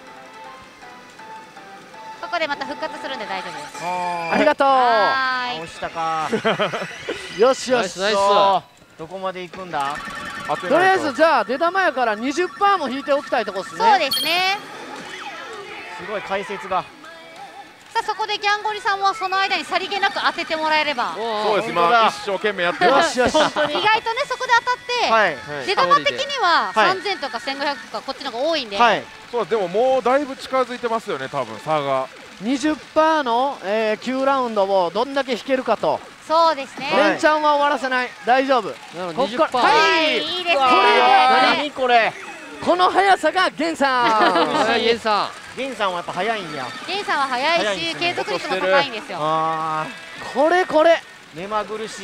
Speaker 3: ここでまた復活するんで大丈夫です。
Speaker 1: ありがとう。
Speaker 3: はーい
Speaker 4: 押したか。
Speaker 1: よしよし。
Speaker 5: ナイスナイス
Speaker 4: そうどこまで行くんだ。
Speaker 1: とりあえずじゃあ出玉やから にじゅっパーセント も引いておきたいとこっすね。
Speaker 3: そうですね。
Speaker 4: すごい解説が。
Speaker 3: さあそこでギャンゴリさんもその間にさりげなく当ててもらえれば
Speaker 2: そうです今
Speaker 4: 本当だ
Speaker 2: 一生懸命やってます。
Speaker 1: よしよし。
Speaker 3: 意外とねそこで当たって、
Speaker 4: はい
Speaker 3: 出玉的には
Speaker 4: はい
Speaker 3: さんぜんとかせんごひゃくとかこっちの方が多いんで、
Speaker 4: はい。
Speaker 2: そうでももうだいぶ近づいてますよね多分差が。
Speaker 1: にじゅっパーセント の、えー、きゅうラウンドをどんだけ引けるかと。
Speaker 3: そうですね。
Speaker 1: レンチャンは終わらせない。大丈夫。
Speaker 5: なの
Speaker 1: こっ
Speaker 5: にじゅっパー
Speaker 1: から
Speaker 3: はい、
Speaker 1: はい。
Speaker 3: いいですね。
Speaker 1: これは
Speaker 4: 何これ。
Speaker 1: この速さがゲンさ
Speaker 5: はい
Speaker 1: ん。
Speaker 5: イエンさ
Speaker 4: ゲンさんはやっぱ早いんや。
Speaker 3: ゲンさんは早いし
Speaker 4: 早いですね
Speaker 3: 継続率も高いんですよ。
Speaker 4: あ
Speaker 1: これこれ。
Speaker 4: ー目まぐるしい。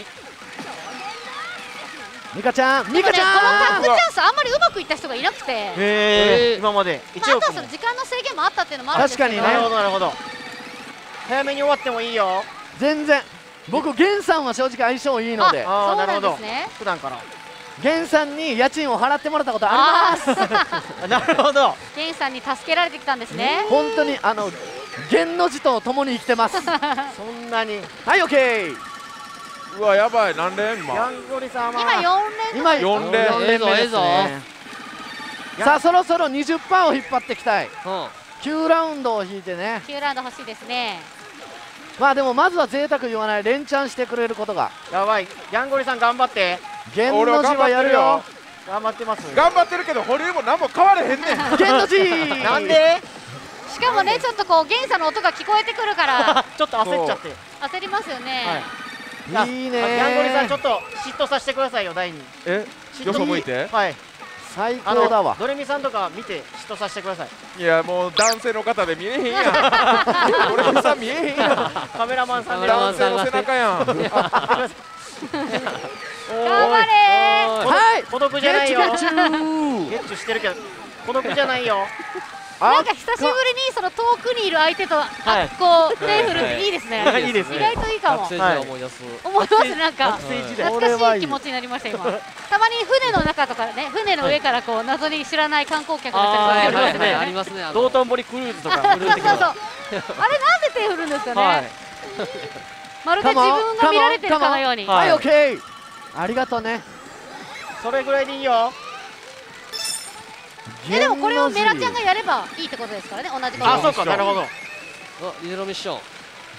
Speaker 1: ミカちゃん、ミカち
Speaker 3: でもねこのタッ
Speaker 1: ゃん。
Speaker 3: グチャンスあんまりうまくいった人がいなくて、
Speaker 4: へ
Speaker 5: えー
Speaker 4: え。今まで
Speaker 3: まあ、あとは
Speaker 4: 一億も
Speaker 3: その。時間の制限もあったっていうのもあるんですけど、
Speaker 1: 確かにね
Speaker 4: なるほどなるほど。早めに終わってもいいよ。
Speaker 1: 全然。 僕源さんは正直相性いいので
Speaker 4: ああ、なるほど
Speaker 3: そうなんですね。
Speaker 4: 普段から
Speaker 1: 源さんに家賃を払ってもらったことあります
Speaker 4: あなるほど
Speaker 3: ゲンさんに助けられてきたんですね。
Speaker 1: 本当にあの源の字と共に生きてます
Speaker 4: そんなに
Speaker 1: はい OK
Speaker 2: うわやばい何連
Speaker 4: ヤ
Speaker 2: 今
Speaker 4: ンゴリさんは
Speaker 3: 今よん連
Speaker 1: 今
Speaker 2: 四連
Speaker 1: 四連目ですねさあそろそろ にじゅっパーセント を引っ張っていきたい
Speaker 5: うん
Speaker 1: きゅうラウンドを引いてね
Speaker 3: きゅうラウンド欲しいですね。
Speaker 1: まあでもまずは贅沢言わない連チャンしてくれることが
Speaker 4: やばいヤンゴリさん頑張って
Speaker 1: 源の字はやるよ
Speaker 4: 頑張ってます
Speaker 2: 頑張ってるけど保留も何も変われへんねん
Speaker 1: 源の字
Speaker 4: なんで
Speaker 3: しかもねちょっとこうゲンさんの音が聞こえてくるから
Speaker 4: ちょっと焦っちゃって
Speaker 3: 焦りますよね。
Speaker 4: はい
Speaker 1: いいね
Speaker 4: あヤンゴリさんちょっと嫉妬させてくださいよ第二
Speaker 2: えよそ向いて
Speaker 4: はい
Speaker 1: 最
Speaker 4: あ
Speaker 1: 高だわ
Speaker 4: のドレミさんとか見て嫉妬させてください
Speaker 2: いやもう男性の方で見えへんやん俺さん見えへんやん
Speaker 4: カメラマンさんで
Speaker 5: カメラマン
Speaker 2: 男性の背中やん
Speaker 3: 頑張れー。
Speaker 1: はい
Speaker 4: 孤独じゃないよ
Speaker 1: ゲッチュゲッチュ
Speaker 4: ゲッチュしてるけど孤独じゃないよ
Speaker 3: なんか久しぶりにその遠くにいる相手と、
Speaker 4: い
Speaker 3: あこう手振るっていいですね。
Speaker 4: いいですね
Speaker 3: 意外といいかも
Speaker 5: 学生。時代を思い出す、
Speaker 3: 思いますねなんか
Speaker 4: 学生時代
Speaker 3: 懐かしい気持ちになりました今。たまに船の中とかね船の上からこう謎に知らない観光客が
Speaker 4: あー
Speaker 3: 来たりとか
Speaker 4: ありますね
Speaker 5: ありますねあの
Speaker 4: 道頓堀クルーズとか
Speaker 3: そうそうそう。
Speaker 4: 振るってきた
Speaker 3: あれなんで手振るんですか
Speaker 4: はい
Speaker 3: ね。まるで自分が見られてるかのように。
Speaker 4: は
Speaker 1: はいい OK ありがとうね
Speaker 4: それぐらいでいいよ
Speaker 3: えでもこれをメラちゃんがやればいいってことですからね同じことを。
Speaker 4: あそうかなるほど
Speaker 5: あリゼロミッション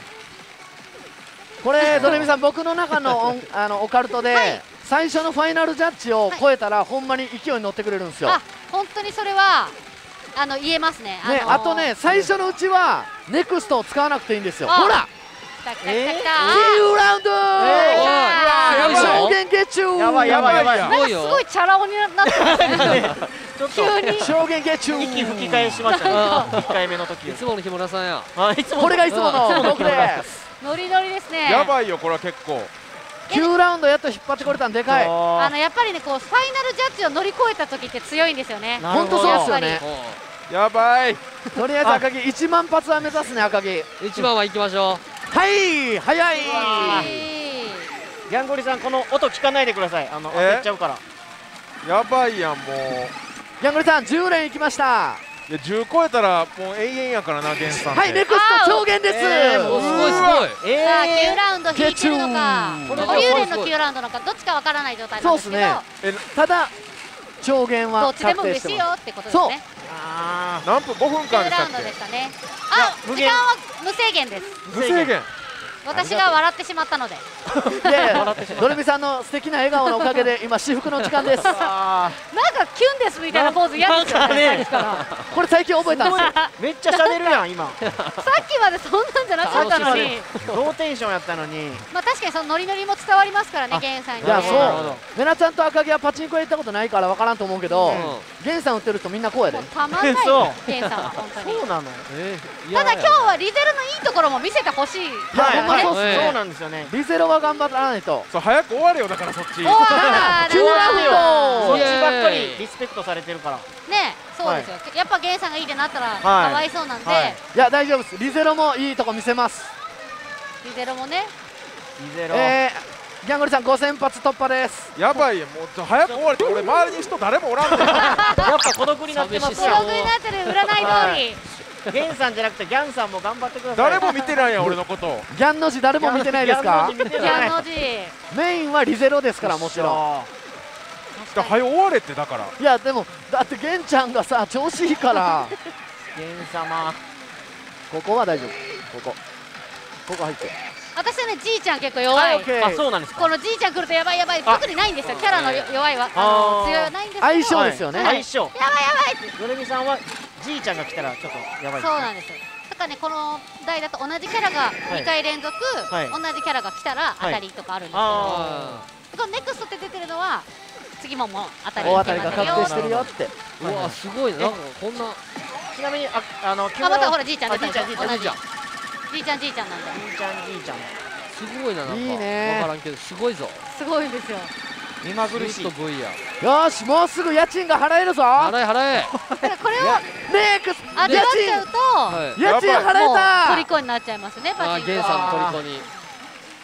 Speaker 1: これドレミさん僕の中のオンあのオカルトで、
Speaker 3: はい
Speaker 1: 最初のファイナルジャッジを超えたら、ほんまに勢いに乗ってくれるんですよ
Speaker 3: あ本当にそれはあの言えますね。
Speaker 1: ね、
Speaker 3: のー
Speaker 1: あとね最初のうちはネクストを使わなくていいんですよ
Speaker 3: あ
Speaker 1: ほら
Speaker 3: 来た来た来た来た。
Speaker 1: きゅうラウンド
Speaker 4: え
Speaker 3: あー
Speaker 5: ーすごいぞ
Speaker 1: 証言ゲッチュー
Speaker 4: やばいやばいやばい
Speaker 5: すごいよ
Speaker 3: なんかすごいチャラ男になってますね。
Speaker 4: ちょっと
Speaker 3: 急に。
Speaker 1: 証言ゲッチュー
Speaker 4: 息吹き返しましたねいっかいめの時
Speaker 5: いつもの木村さんや
Speaker 4: あいつも
Speaker 1: これがいつもの僕です
Speaker 3: ノリノリですね。
Speaker 2: やばいよこれは結構
Speaker 1: きゅうラウンドやっと引っ張ってこれたんでかい
Speaker 3: あのやっぱりねこうファイナルジャッジを乗り越えた時って強いんですよね。
Speaker 4: なるほど
Speaker 1: 本当そうですよね
Speaker 2: やばい
Speaker 1: とりあえず赤木いちまん発は目指すね赤木
Speaker 5: 一番は行きましょ
Speaker 1: はい早い
Speaker 3: わ
Speaker 4: ギャンゴリさんこの音聞かないでくださいあの
Speaker 2: え
Speaker 4: 焦っちゃうから
Speaker 2: やばいやんもう
Speaker 1: ギャンゴリさんじゅう連いきました
Speaker 2: いやじゅう超えたらもう永遠やからな源さんって
Speaker 1: はいネクスト証言です、
Speaker 4: えー
Speaker 5: うおすごいすごい
Speaker 3: さあきゅう
Speaker 4: え
Speaker 3: ラウンド引いてるのか
Speaker 1: ゲッチュー
Speaker 3: 保留連のきゅうラウンドのかどっちかわからない状態なんですけど
Speaker 1: そうっすねただ証言は
Speaker 3: どっちでも
Speaker 1: 確定してます
Speaker 3: 嬉しいよってことですね。
Speaker 4: あ
Speaker 2: 何分ごふん
Speaker 3: きゅうラウンド
Speaker 2: 間でしたっけ
Speaker 3: でしたね。あ
Speaker 4: 無限
Speaker 3: 時間は無制限です。
Speaker 2: 無制限
Speaker 3: 私が笑ってしまったので。
Speaker 1: いやいやドレミさんの素敵な笑顔のおかげで今至福の時間です
Speaker 4: ーあ
Speaker 3: なんかキュンですみたいなポーズ嫌ですよね。さ
Speaker 1: これ最近覚えたんですよ
Speaker 4: ーめっちゃしゃべるやん今
Speaker 3: っきまでそんなんじゃなかったのに。
Speaker 4: ローテンションやったのに
Speaker 3: まあ確かにそのノリノリも伝わりますからねゲンさんにね。
Speaker 1: いやそう
Speaker 4: なるほど
Speaker 1: メナちゃんと赤木はパチンコ屋行ったことないから分からんと思うけど、
Speaker 5: うん
Speaker 1: ゲンさん売ってる人みんなこうやで
Speaker 3: もうたまんない
Speaker 4: そう
Speaker 3: よゲンさんは本当に。
Speaker 4: そうなの
Speaker 5: えー
Speaker 3: ただ今日はリゼルのいいところも見せてほしい。
Speaker 1: いやほんまそうっす
Speaker 5: ね
Speaker 4: そうなんですよね
Speaker 1: リゼロは頑張らないと
Speaker 2: そう早く終われよだからそっち
Speaker 3: おわー
Speaker 1: きゅうラウンド
Speaker 4: そっちばっか
Speaker 5: イエーイ
Speaker 4: りリスペクトされてるから
Speaker 3: ねそうですよ。やっぱゲンさんがいいってなったらか
Speaker 4: はい
Speaker 3: わいそうなんで、
Speaker 4: はい
Speaker 1: いや大丈夫ですリゼロもいいとこ見せます
Speaker 3: リゼロもね。
Speaker 4: リゼロ
Speaker 1: えー、ギャンゴリさんごせん発突破です
Speaker 2: やばいよもうちょ早く終われて俺周りに人誰もおらんねん
Speaker 4: やっぱ孤独になってます
Speaker 3: 孤
Speaker 4: よ
Speaker 3: 独になってる占い通り。
Speaker 4: ゲンさんじゃなくてギャンさんも頑張ってください
Speaker 2: 誰も見てないやん俺のこと
Speaker 1: ギャンの字誰も見てないですか
Speaker 4: ギャンの字見て
Speaker 3: ギャ
Speaker 4: ない
Speaker 3: ンの字。
Speaker 1: メインはリゼロですからもちろん
Speaker 2: だから早終われってだから
Speaker 1: いやでもだってゲンちゃんがさ調子いいから
Speaker 4: ゲン様
Speaker 1: ここは大丈夫ここここ入って
Speaker 3: 私はねじいちゃん結構弱
Speaker 1: はい
Speaker 3: い。
Speaker 1: OK
Speaker 4: あそうなんですか
Speaker 3: このじいちゃん来るとやばいやばい
Speaker 4: あ
Speaker 3: 特にないんですよ。キャラのよ弱いはあ
Speaker 4: あー
Speaker 3: の強いはないんですけど。
Speaker 1: 相性ですよね、
Speaker 4: 相性
Speaker 3: やばいやばいって。
Speaker 4: ドレミさんはじいちゃんが来たらちょっとやばい
Speaker 3: そうなんですよ。だからねこの台だと同じキャラがにかい連続、
Speaker 4: はい
Speaker 3: 同じキャラが来たら当たりとかあるんですけど、
Speaker 4: あ
Speaker 3: このネクストって出てるのは次ももう当たり
Speaker 1: 大当たりが
Speaker 3: っていうの
Speaker 1: 確定してるよって
Speaker 5: うわすごいななんかこんな
Speaker 4: ーちなみにああの
Speaker 3: あまたほらじいちゃん出た
Speaker 4: あじいちゃんじいちゃん
Speaker 3: 同じ
Speaker 4: じいちゃん
Speaker 3: じいちゃんじいちゃんなんで
Speaker 4: じいちゃんじいちゃん
Speaker 5: すごいななんか
Speaker 1: いいね
Speaker 5: 分からんけどすごいぞ
Speaker 3: すごいんですよ。
Speaker 4: 目まぐるしい
Speaker 5: ずっと V や
Speaker 1: よーしもうすぐ家賃が払えるぞ
Speaker 5: 払え払え
Speaker 3: だからこれを
Speaker 1: ネクスト
Speaker 3: 味わっちゃうと、
Speaker 5: はい
Speaker 1: 家賃払え
Speaker 3: もう
Speaker 1: た
Speaker 3: 虜になっちゃいますねパ
Speaker 5: あ
Speaker 3: チンコ
Speaker 5: ゲンさんの虜に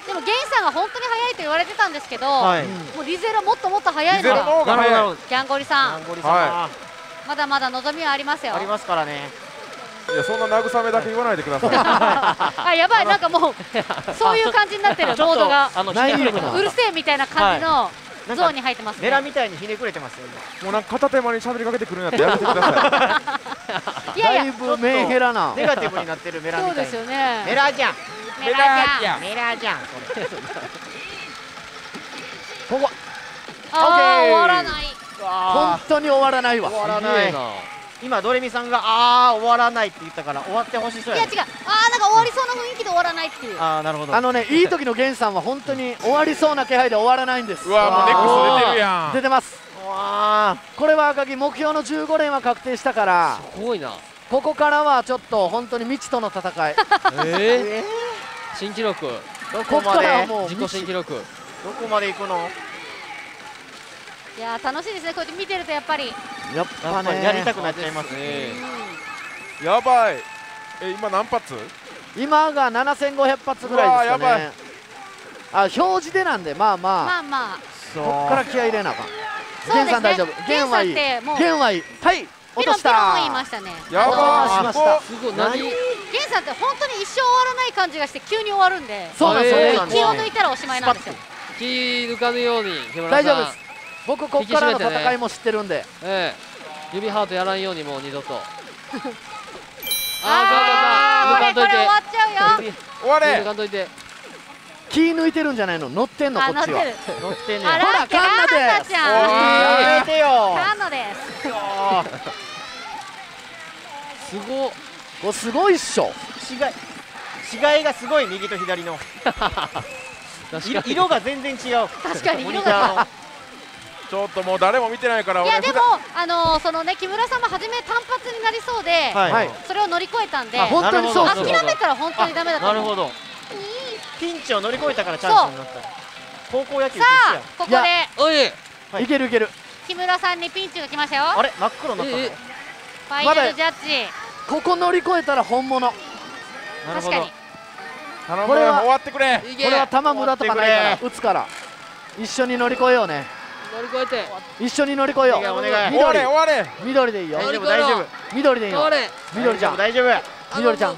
Speaker 3: でもゲンさんが本当に速いと言われてたんですけど、
Speaker 4: はい
Speaker 3: もうリゼロもっともっと速い
Speaker 2: リゼロの
Speaker 3: ので、
Speaker 2: 方が早い。
Speaker 4: なるほど
Speaker 3: ギャンゴリさん
Speaker 4: アンゴリ様、
Speaker 2: は
Speaker 3: まだまだ望みはありますよ。
Speaker 4: ありますからね。
Speaker 2: いや、そんな慰めだけ言わないでください。
Speaker 3: あ、やばい、なんかもうそういう感じになってる、
Speaker 4: ちょっと
Speaker 3: ボードが
Speaker 4: あのひ
Speaker 1: ナイーブな
Speaker 4: ねくれてます。
Speaker 3: うるせえみたいな感じの
Speaker 4: なんか
Speaker 3: ゾーンに入ってますね。
Speaker 4: ネラみたいにひねくれてますよ。
Speaker 2: もうなんか片手間に喋りかけてくるんやったらやめてください。
Speaker 3: いやいや、
Speaker 1: だいぶメンヘラな。
Speaker 4: ネガティブになってるメラみたいに。
Speaker 3: そうですよね。
Speaker 4: メラじゃん。
Speaker 3: メラじゃん。
Speaker 4: メラじゃん。これ。
Speaker 1: ここ
Speaker 3: あー、
Speaker 1: オッケー
Speaker 3: 終わらない。
Speaker 1: 本当に終わらないわ。
Speaker 4: 終わらない。今ドレミさんがあー終わらないって言ったから終わってほしそうやね。
Speaker 3: いや違う、あーなんか終わりそうな雰囲気で終わらないっていう。
Speaker 4: あーなるほど。
Speaker 1: あのね、いい時のゲンさんは本当に終わりそうな気配で終わらないんです。
Speaker 2: うわ、もうネクスト出てるやん。
Speaker 1: 出てます。
Speaker 4: わ
Speaker 1: これは赤木、目標のじゅうご連は確定したから、
Speaker 5: すごいな。
Speaker 1: ここからはちょっと本当に未知との戦い。
Speaker 5: ええ。新記録。
Speaker 4: ど
Speaker 1: ここか
Speaker 4: こまで
Speaker 1: らはもう
Speaker 5: 自己新記録。
Speaker 4: どこまで行くの？
Speaker 3: いやー楽しいですね、こうやって見てるとやっぱり。
Speaker 1: やっぱ
Speaker 4: やっぱりやりた
Speaker 1: ね、
Speaker 4: くなっちゃいますね。
Speaker 5: ね。
Speaker 2: やばい。え、今何発？
Speaker 1: 今がななせんごひゃく発ぐらいですか
Speaker 2: うわやばい
Speaker 1: ね。あ、表示でなんで、まあまあ、
Speaker 3: まあまあ、
Speaker 1: こっから気合い入れなあかん。
Speaker 3: そうですね。
Speaker 1: ゲンさん大丈夫。ゲンはいい。
Speaker 3: ゲンさんってもう
Speaker 1: ゲンはいい。はい、
Speaker 3: ピ
Speaker 1: 落とし
Speaker 3: ロンピロン
Speaker 1: た。
Speaker 3: 言いましたね。
Speaker 2: や
Speaker 3: あの
Speaker 2: ばー、
Speaker 1: しました
Speaker 2: すごっ。
Speaker 5: すごい。何？
Speaker 3: ゲンさんって本当に一生終わらない感じがして急に終わるんで、
Speaker 1: そうなんですよね
Speaker 5: えー。
Speaker 3: 気を抜いたらおしまいなんですよ。
Speaker 5: 気抜かぬように木村さん。
Speaker 1: 大丈夫です。僕こっからの戦いも知ってるんで。
Speaker 5: ええ。指ハートやらんようにもう二度と。
Speaker 3: あー、これこれ終わっちゃうよ。
Speaker 5: 抜
Speaker 2: 終われ。
Speaker 5: かんといて。
Speaker 1: 気抜いてるんじゃないの？乗ってんのこ
Speaker 3: あ、
Speaker 1: っちは。
Speaker 3: 乗ってる。
Speaker 4: 乗ってね。
Speaker 3: あら、
Speaker 1: ほら
Speaker 3: カンナ
Speaker 1: カンナです
Speaker 3: ちゃん。
Speaker 4: やめてよ。
Speaker 3: カンナです。
Speaker 5: すごっ。
Speaker 1: これすごいっしょ。
Speaker 4: 違い違いがすごい右と左の
Speaker 5: 確か
Speaker 4: 色
Speaker 5: に。
Speaker 4: 色が全然違う。
Speaker 3: 確かに
Speaker 4: モ
Speaker 3: 色が。
Speaker 4: ニターの
Speaker 2: ちょっともう誰も見てないから俺
Speaker 3: いやでも
Speaker 2: 普段
Speaker 3: あのーそのね木村さんも初め単発になりそうで、
Speaker 4: はい
Speaker 1: はい
Speaker 3: それを乗り越えたんで、
Speaker 1: あ本当にそうそう。
Speaker 3: 諦めたら本当にダメだと思う。
Speaker 4: なるほど。ピンチを乗り越えたからチャンスになった。高校野球と
Speaker 3: さ
Speaker 4: 一緒や。
Speaker 3: あここ
Speaker 1: いや
Speaker 3: で
Speaker 5: おい。
Speaker 4: はい
Speaker 1: いけるいける。
Speaker 3: 木村さんにピンチが来ましたよ。
Speaker 4: あれ真っ黒になったの？
Speaker 5: ええ
Speaker 3: ファイナルジャッジ。
Speaker 1: ここ乗り越えたら本物。こ
Speaker 4: なるほど
Speaker 3: 確かに。
Speaker 2: 頼む
Speaker 1: これは
Speaker 2: 終わってくれ。
Speaker 5: いけ。
Speaker 1: れは玉無駄とかないから
Speaker 4: 待って
Speaker 1: 打つから。一緒に乗り越えようね。
Speaker 5: 乗り越えて。
Speaker 1: 一緒に乗り越えよ
Speaker 4: お願いお願い。
Speaker 2: 終われ
Speaker 1: 緑
Speaker 2: 終われ。
Speaker 1: 緑でいいよ。
Speaker 4: 大丈夫
Speaker 5: 乗り越えろ
Speaker 4: 大丈夫。
Speaker 1: 緑でいいよ。
Speaker 5: 頑張れ。
Speaker 1: 緑ちゃん
Speaker 4: 大丈夫。
Speaker 1: 緑ちゃん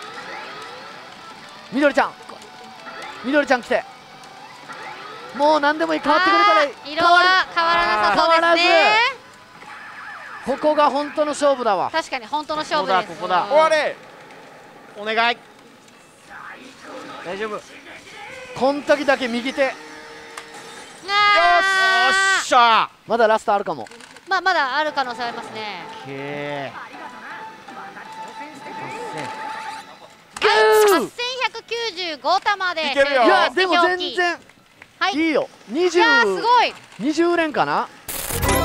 Speaker 1: 緑ちゃん緑ちゃん来て。もう何でもいい、変わってくれたらいい。
Speaker 3: あー色は変わらなさそうですね。
Speaker 1: ここが本当の勝負だわ。
Speaker 3: 確かに本当の勝負です。
Speaker 4: ここだここだ
Speaker 2: 終われ。
Speaker 4: お願い。大丈夫。よ
Speaker 1: こん時だけ右手。
Speaker 3: あ
Speaker 4: っしゃ
Speaker 1: まだラストあるかも。
Speaker 3: ーまあまだある可能性ありますね。
Speaker 4: ー。け
Speaker 3: はっせんひゃくきゅうじゅうご玉で
Speaker 2: いけるよ
Speaker 1: いやでも全然
Speaker 3: はい。
Speaker 1: いいよ。
Speaker 3: いやーすごい。
Speaker 1: にじゅう連かな。
Speaker 3: それで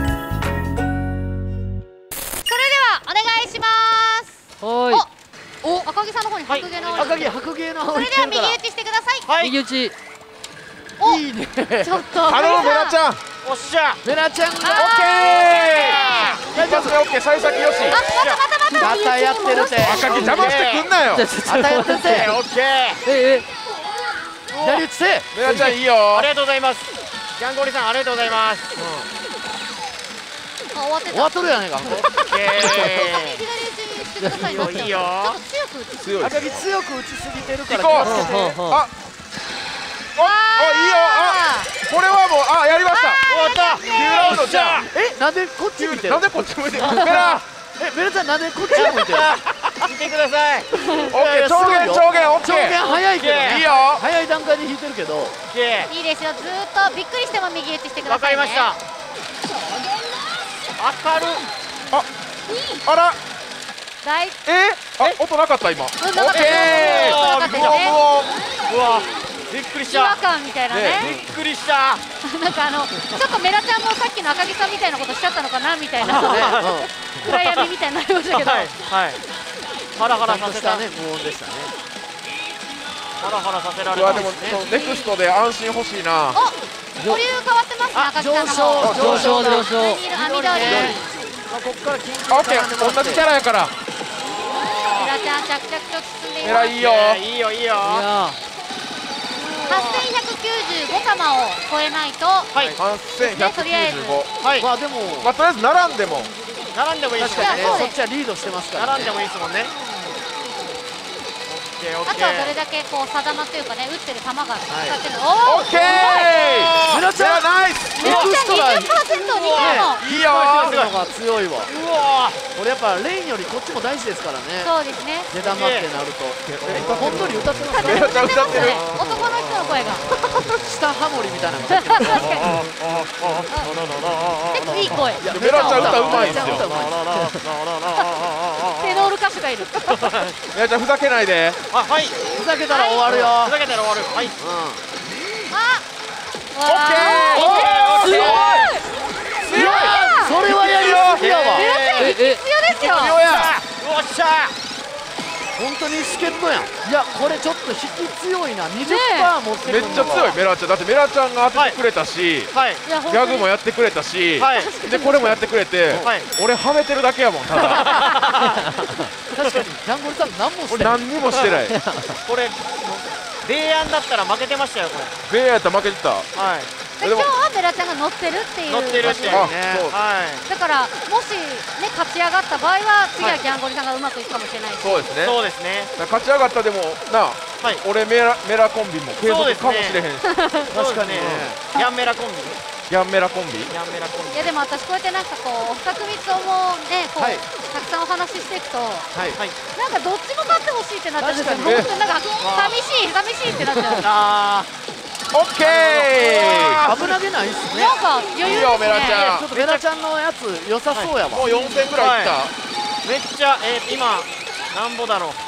Speaker 3: はお願いします。
Speaker 5: はーい。
Speaker 3: お、赤木さんの方に白芸の方に。
Speaker 1: 赤木白芸の方
Speaker 3: それでは右
Speaker 1: に来てるから。
Speaker 3: 打ちしてください。
Speaker 4: はい。
Speaker 5: 右打ち。
Speaker 3: お、
Speaker 1: いいね。
Speaker 3: ちょっと。
Speaker 2: 頼むベラちゃん。
Speaker 4: おっしゃ。
Speaker 1: メラちゃんが
Speaker 2: オッケー。一発目オッケー。幸先よし。
Speaker 3: あ、またまたまた。
Speaker 1: またやってるって。
Speaker 2: 赤木邪魔してくんなよ。
Speaker 1: またやってるって。
Speaker 4: オッケー。
Speaker 5: ええ。
Speaker 1: 左打ちせ。
Speaker 2: ベラちゃんいいよ
Speaker 4: あ。りがとうございます。ギャンゴリさんありがとうございます。
Speaker 3: あ、終わってた。
Speaker 1: 終わっとるやないか。
Speaker 4: オッケ
Speaker 3: 左打ちにしてください。
Speaker 4: いいよいいよ
Speaker 3: ちょっと強く打ち。
Speaker 2: 強い。
Speaker 1: 赤木強く打ちすぎてるから。
Speaker 2: 行こう
Speaker 1: 気をつけて
Speaker 5: はあはあ。
Speaker 2: あ。お、おいいよ。あ、これはもうあやりました。
Speaker 4: 終わった。
Speaker 2: きゅうラウンドじゃん。
Speaker 1: え、なんでこっち見てる
Speaker 2: なん。でこっち向いてる。ベラ。
Speaker 1: え、ベラちゃんなんでこっち向いてる。
Speaker 4: 見てください。
Speaker 2: オッケー。超限超限オッケ
Speaker 1: 上限
Speaker 2: ー。
Speaker 1: 早いけどね。
Speaker 2: いいよ。
Speaker 1: 早い段階で引いてるけど。
Speaker 4: オッケ
Speaker 3: いいですよ。ずーっとびっくりしても右打ちしてく
Speaker 4: ー。
Speaker 3: ださいね。
Speaker 4: わかりました。明る。
Speaker 2: あら。
Speaker 3: 大。
Speaker 2: え？あ、音なかった今。オ
Speaker 3: うんなかった
Speaker 2: ッケー。
Speaker 3: 音なかったですね
Speaker 2: 無音
Speaker 4: うわ。びっくりし
Speaker 3: 違和
Speaker 4: た。
Speaker 3: 感みたいなね。
Speaker 4: びっくりした。
Speaker 3: なんかあのちょっとメラちゃんもさっきの赤木さんみたいなことしちゃったのかなみたいな
Speaker 1: ね、
Speaker 3: 暗闇みたいになりましたけど。
Speaker 4: はいはい。ハラハ
Speaker 1: うん。
Speaker 4: ラさせた
Speaker 1: ちゃんとしたね、無音でしたね。
Speaker 4: ハラハラさせられ
Speaker 2: うわでも
Speaker 4: たんです
Speaker 2: その
Speaker 4: ね。
Speaker 2: ネクストで安心欲しいな。
Speaker 3: お、保留変わってますね赤木さんの方。
Speaker 5: 上昇上昇。
Speaker 3: 何色あ緑。
Speaker 1: ねまあこっからキング
Speaker 2: あ、オッケー。同じキャラやから。
Speaker 3: メラちゃん着々と進んでい
Speaker 2: メラ
Speaker 3: ます。
Speaker 2: いいよ。
Speaker 4: いいよいいよ。
Speaker 5: いや
Speaker 3: あはっせんひゃくきゅうじゅうご玉を超えないと、
Speaker 4: はい
Speaker 2: はっせんひゃくきゅうじゅうご。
Speaker 4: はい
Speaker 1: まあでも
Speaker 2: まあとりあえず並んでも
Speaker 4: 並んでもいいです
Speaker 1: 確かにね
Speaker 3: いやそうです
Speaker 1: そっちはリードしてますからね。
Speaker 4: 並んでもいいですもんね。オッケーオッケー。
Speaker 3: あとはどれだけこう定まというかね、打ってる球が使ってる。おお、
Speaker 2: オッケー。
Speaker 1: メラちゃん
Speaker 2: ナイス。
Speaker 3: メラちゃん にじゅっパーセント 逃げるの。
Speaker 2: いいよ
Speaker 1: するのが強いわ。
Speaker 4: うわ
Speaker 1: これやっぱレインよりこっちも大事ですからね。
Speaker 3: そうですね。
Speaker 1: 出玉ってなると。え本当に歌ってますね。
Speaker 2: メラちゃん歌ってる。
Speaker 3: 男の人の声が。
Speaker 1: 下ハモリみたいなのが入ってる。
Speaker 3: 確かに。結構いい声。
Speaker 1: いや
Speaker 2: メラちゃん歌うまいんですよ
Speaker 1: メラちゃん歌うまいです
Speaker 3: テノール歌手がいる。
Speaker 2: メラちゃんふざけないで。
Speaker 4: あ、はい。
Speaker 1: ふざけたら終わるよ。
Speaker 4: ふざけたら終わる。はい。
Speaker 3: あ、
Speaker 2: オッケー。
Speaker 1: 強い強い。それはやりすぎやわ。
Speaker 3: メラちゃん必要ですよ。
Speaker 2: 強や。
Speaker 4: おっしゃ
Speaker 1: 本当に助っ人やん。いやこれちょっと引き強いな。にじゅっパーセント 持ってく
Speaker 2: めっ
Speaker 1: るの
Speaker 2: ちゃ強いメラちゃん。だってメラちゃんが当ててくれたし、
Speaker 4: ー。はい。
Speaker 3: いや
Speaker 2: ギャグもやってくれたし、
Speaker 4: はい。
Speaker 2: でこれもやってくれて、
Speaker 4: はい。
Speaker 2: 俺はめてるだけやもん。ただ
Speaker 1: 確かにジャンゴルさん何もして
Speaker 2: 俺
Speaker 1: ない。
Speaker 2: 何にもしてない。
Speaker 4: これ米安だったら負けてましたよこれ。
Speaker 2: ベアやったら負けてた。
Speaker 4: はい。
Speaker 3: で今日はメラちゃんが乗ってるっていう。
Speaker 4: 乗ってるっていう
Speaker 2: あ、
Speaker 4: ね。
Speaker 2: そう
Speaker 4: はい。
Speaker 3: だからもしね勝ち上がった場合は次はギャンゴリさんがうまくいくかもしれないし。
Speaker 2: そうですね。
Speaker 4: そうですね。
Speaker 2: 勝ち上がったでもな、
Speaker 4: はい。
Speaker 2: 俺メラメラコンビも継続かもしれへんし、
Speaker 4: 確かね。ギャンメラコンビ。
Speaker 2: ギャンメラコンビ。
Speaker 4: ギャンメラコンビ。
Speaker 3: いやでも私こうやってなんかこう二組ともねこう、
Speaker 1: はい
Speaker 3: たくさんお話ししていくと
Speaker 1: はい。
Speaker 4: はい。
Speaker 3: なんかどっちも勝ってほしいってなっちゃうんですよ。
Speaker 1: 確かに
Speaker 3: 本当になんか寂しい寂しいってなっちゃう。
Speaker 4: あ
Speaker 2: オッケー。
Speaker 1: 危なげないっすね。
Speaker 3: なんか余裕ですね。
Speaker 2: いいよメラちゃん
Speaker 1: ちょっとメラちゃんのやつ良さそうやわ。
Speaker 2: もうよんせんぐらいいった。
Speaker 4: ーめっちゃえー今なんぼだろ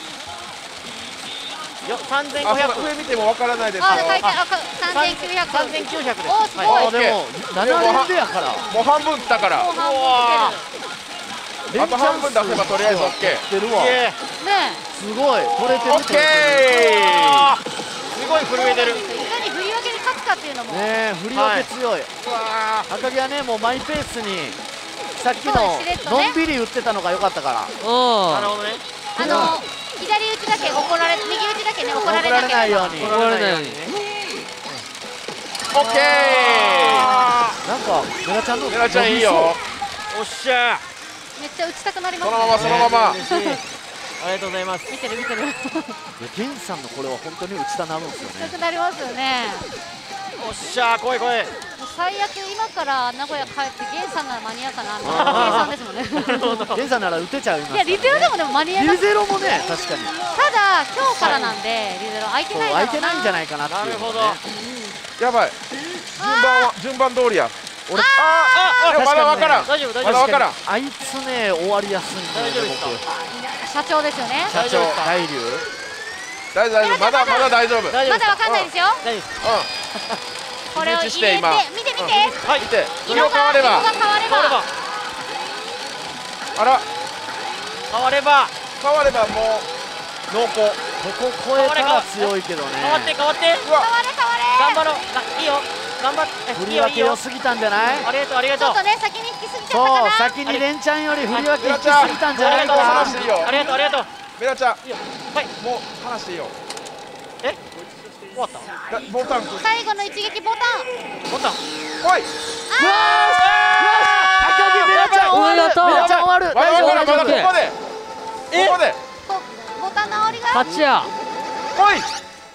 Speaker 4: う。よ三千
Speaker 2: あ、
Speaker 4: 五百。
Speaker 2: そうだ上見てもわからないですよ。
Speaker 3: あ、書いてある。三千九百。
Speaker 4: 三千九百です。
Speaker 3: お、すごい。
Speaker 4: はい
Speaker 1: あでもなな連でやから。
Speaker 2: もう半分来たから。
Speaker 3: もう半分
Speaker 2: あと半分出せばとりあえずオッケー。
Speaker 1: 出るわ。
Speaker 4: イエーイ。
Speaker 3: いける。ね
Speaker 1: すごい取れてる。
Speaker 2: オッケー。
Speaker 4: すごい震えてる。
Speaker 3: いかに振り分けに勝つかっていうのも。
Speaker 1: ねえ振り分け強い。赤城はねもうマイペースにさっきの
Speaker 3: そうですしれっとね
Speaker 1: のんびり打ってたのが良かったから。
Speaker 4: なる
Speaker 5: う
Speaker 4: ほどね。
Speaker 3: あの左打ちだけ怒られ、右打ちだけね怒られなければ。
Speaker 1: 怒られないように。
Speaker 5: ん。怒られないように。
Speaker 2: オッケ
Speaker 1: なんかメラちゃんの
Speaker 2: ー。メラちゃんいいよ。
Speaker 4: おっしゃ
Speaker 3: めっちゃ打ちたくなりますね。
Speaker 2: そのままそのまま。
Speaker 4: 嬉しい。ありがとうございます。
Speaker 3: 見てる見てる。打ち
Speaker 1: ゲンさんのこれは本当に打ちたなるんですよ
Speaker 3: た
Speaker 1: ね。
Speaker 3: くなりますよね。
Speaker 4: おっしゃー、来い来い。
Speaker 3: もう最悪今から名古屋帰ってゲンさんなら間に合うかなみたいな計算ですもんね。
Speaker 1: ゲンさんなら打てちゃいます
Speaker 3: いやリゼロでもでも間に合います。
Speaker 1: リゼロもね確かに
Speaker 3: ただ今日からなんでリゼロ空いてないだろうな。
Speaker 1: 空いてないんじゃないかなっていうのね。
Speaker 4: なるほど。
Speaker 2: やばい。順番は順番通りや。俺あ
Speaker 4: あ
Speaker 2: あまだわからん。
Speaker 4: 大丈夫大丈夫。
Speaker 2: まだわからん。
Speaker 1: あいつね終わりやすいんだよね
Speaker 4: 大丈夫ですか
Speaker 1: 僕。
Speaker 3: 社長ですよね。
Speaker 1: 社長
Speaker 4: 大丈夫ですか
Speaker 1: 大竜。
Speaker 2: 大丈夫大丈夫。まだまだ大丈夫。
Speaker 4: 大丈夫です
Speaker 3: まだわかんないですよ。
Speaker 4: 大丈夫です。
Speaker 2: う
Speaker 3: これを入れて
Speaker 2: 集中して今
Speaker 3: 見て見て。
Speaker 2: ん。見て。
Speaker 3: 色
Speaker 2: 色変われば。
Speaker 3: が色が変われば。
Speaker 4: 変われば
Speaker 2: あら
Speaker 4: 変われば
Speaker 2: 変わればもう濃厚。
Speaker 1: ここ超えたら強いけどね。
Speaker 4: 変わって変わって。
Speaker 2: うわ
Speaker 3: 変われ変われ。
Speaker 4: 頑張ろう。あいいよ。頑張って。
Speaker 1: 振り
Speaker 4: いいよいいよ。
Speaker 1: 分け良すぎたんじゃない？
Speaker 4: ありがとうありがとう
Speaker 3: ちょっ。とね先に引きすぎちゃった
Speaker 1: そう
Speaker 3: かな。
Speaker 1: 先にレンちゃんより振り分け引きす
Speaker 2: メラちゃん
Speaker 1: ぎたんじゃない
Speaker 2: ありがとう
Speaker 1: か
Speaker 2: 話していいよ。
Speaker 4: ありがとうありがとう。
Speaker 2: メラちゃん
Speaker 4: いいよ。はい。
Speaker 2: もう話していいよ。
Speaker 4: え？終わった？
Speaker 2: だボタン来る。
Speaker 3: 最後の一撃ボタン。
Speaker 4: ボタン。
Speaker 2: 来い。
Speaker 1: 赤城メラちゃん終わる。
Speaker 5: おめでとう
Speaker 1: メラちゃん終わる。
Speaker 2: まだ
Speaker 1: 大丈夫
Speaker 2: わからんまだこ
Speaker 1: 大丈
Speaker 2: こで。ここで。
Speaker 3: こボタンの折りが。
Speaker 5: 勝ちや。
Speaker 2: 来い。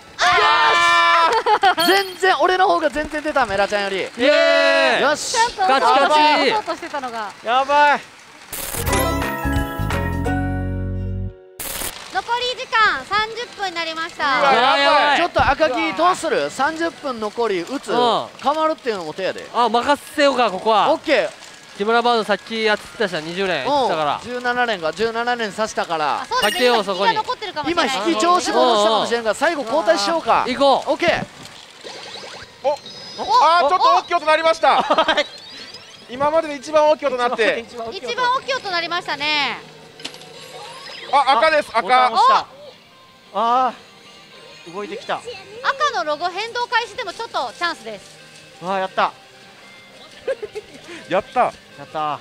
Speaker 1: 夫。全然俺の方が全然出たメラちゃんより。
Speaker 5: イエーイ。
Speaker 1: よし。
Speaker 3: ちゃんと
Speaker 5: ガチガチ
Speaker 3: 押そうとしてたのが。
Speaker 4: やばい。
Speaker 3: 残り時間さんじゅっぷんになりまし
Speaker 2: うわ
Speaker 3: た。
Speaker 5: やばいやばい
Speaker 1: ちょっと赤城どうする？さんじゅっぷん残り打つ。
Speaker 5: うん
Speaker 1: 変わるっていうのも手やで。
Speaker 5: あ、任せようかここ
Speaker 1: オ
Speaker 5: は
Speaker 1: ッ。ケ
Speaker 5: 木村バードさっきやってたしにじゅう連
Speaker 1: ー。
Speaker 5: いってたから
Speaker 1: うん。。じゅうなな連がじゅうなな連刺したから
Speaker 3: あ。そうです
Speaker 5: かけよう
Speaker 3: ね。
Speaker 5: そこに
Speaker 3: 今引きが残ってるかもしれ
Speaker 1: 今
Speaker 3: ない。
Speaker 1: 引き調子戻したかもしれんから最後交代しようか。
Speaker 5: 行こう。
Speaker 1: オッケー。
Speaker 2: お。あーちょっと大きい音鳴りました。今までで一番大きい音鳴って。
Speaker 3: 一番大きい音鳴りましたね。
Speaker 2: あ赤です
Speaker 4: ボタン
Speaker 2: 赤。
Speaker 4: 押した。あー動いてきた。
Speaker 3: 赤のロゴ変動開始でもちょっとチャンスです。
Speaker 4: わあやった
Speaker 2: やった。
Speaker 4: やった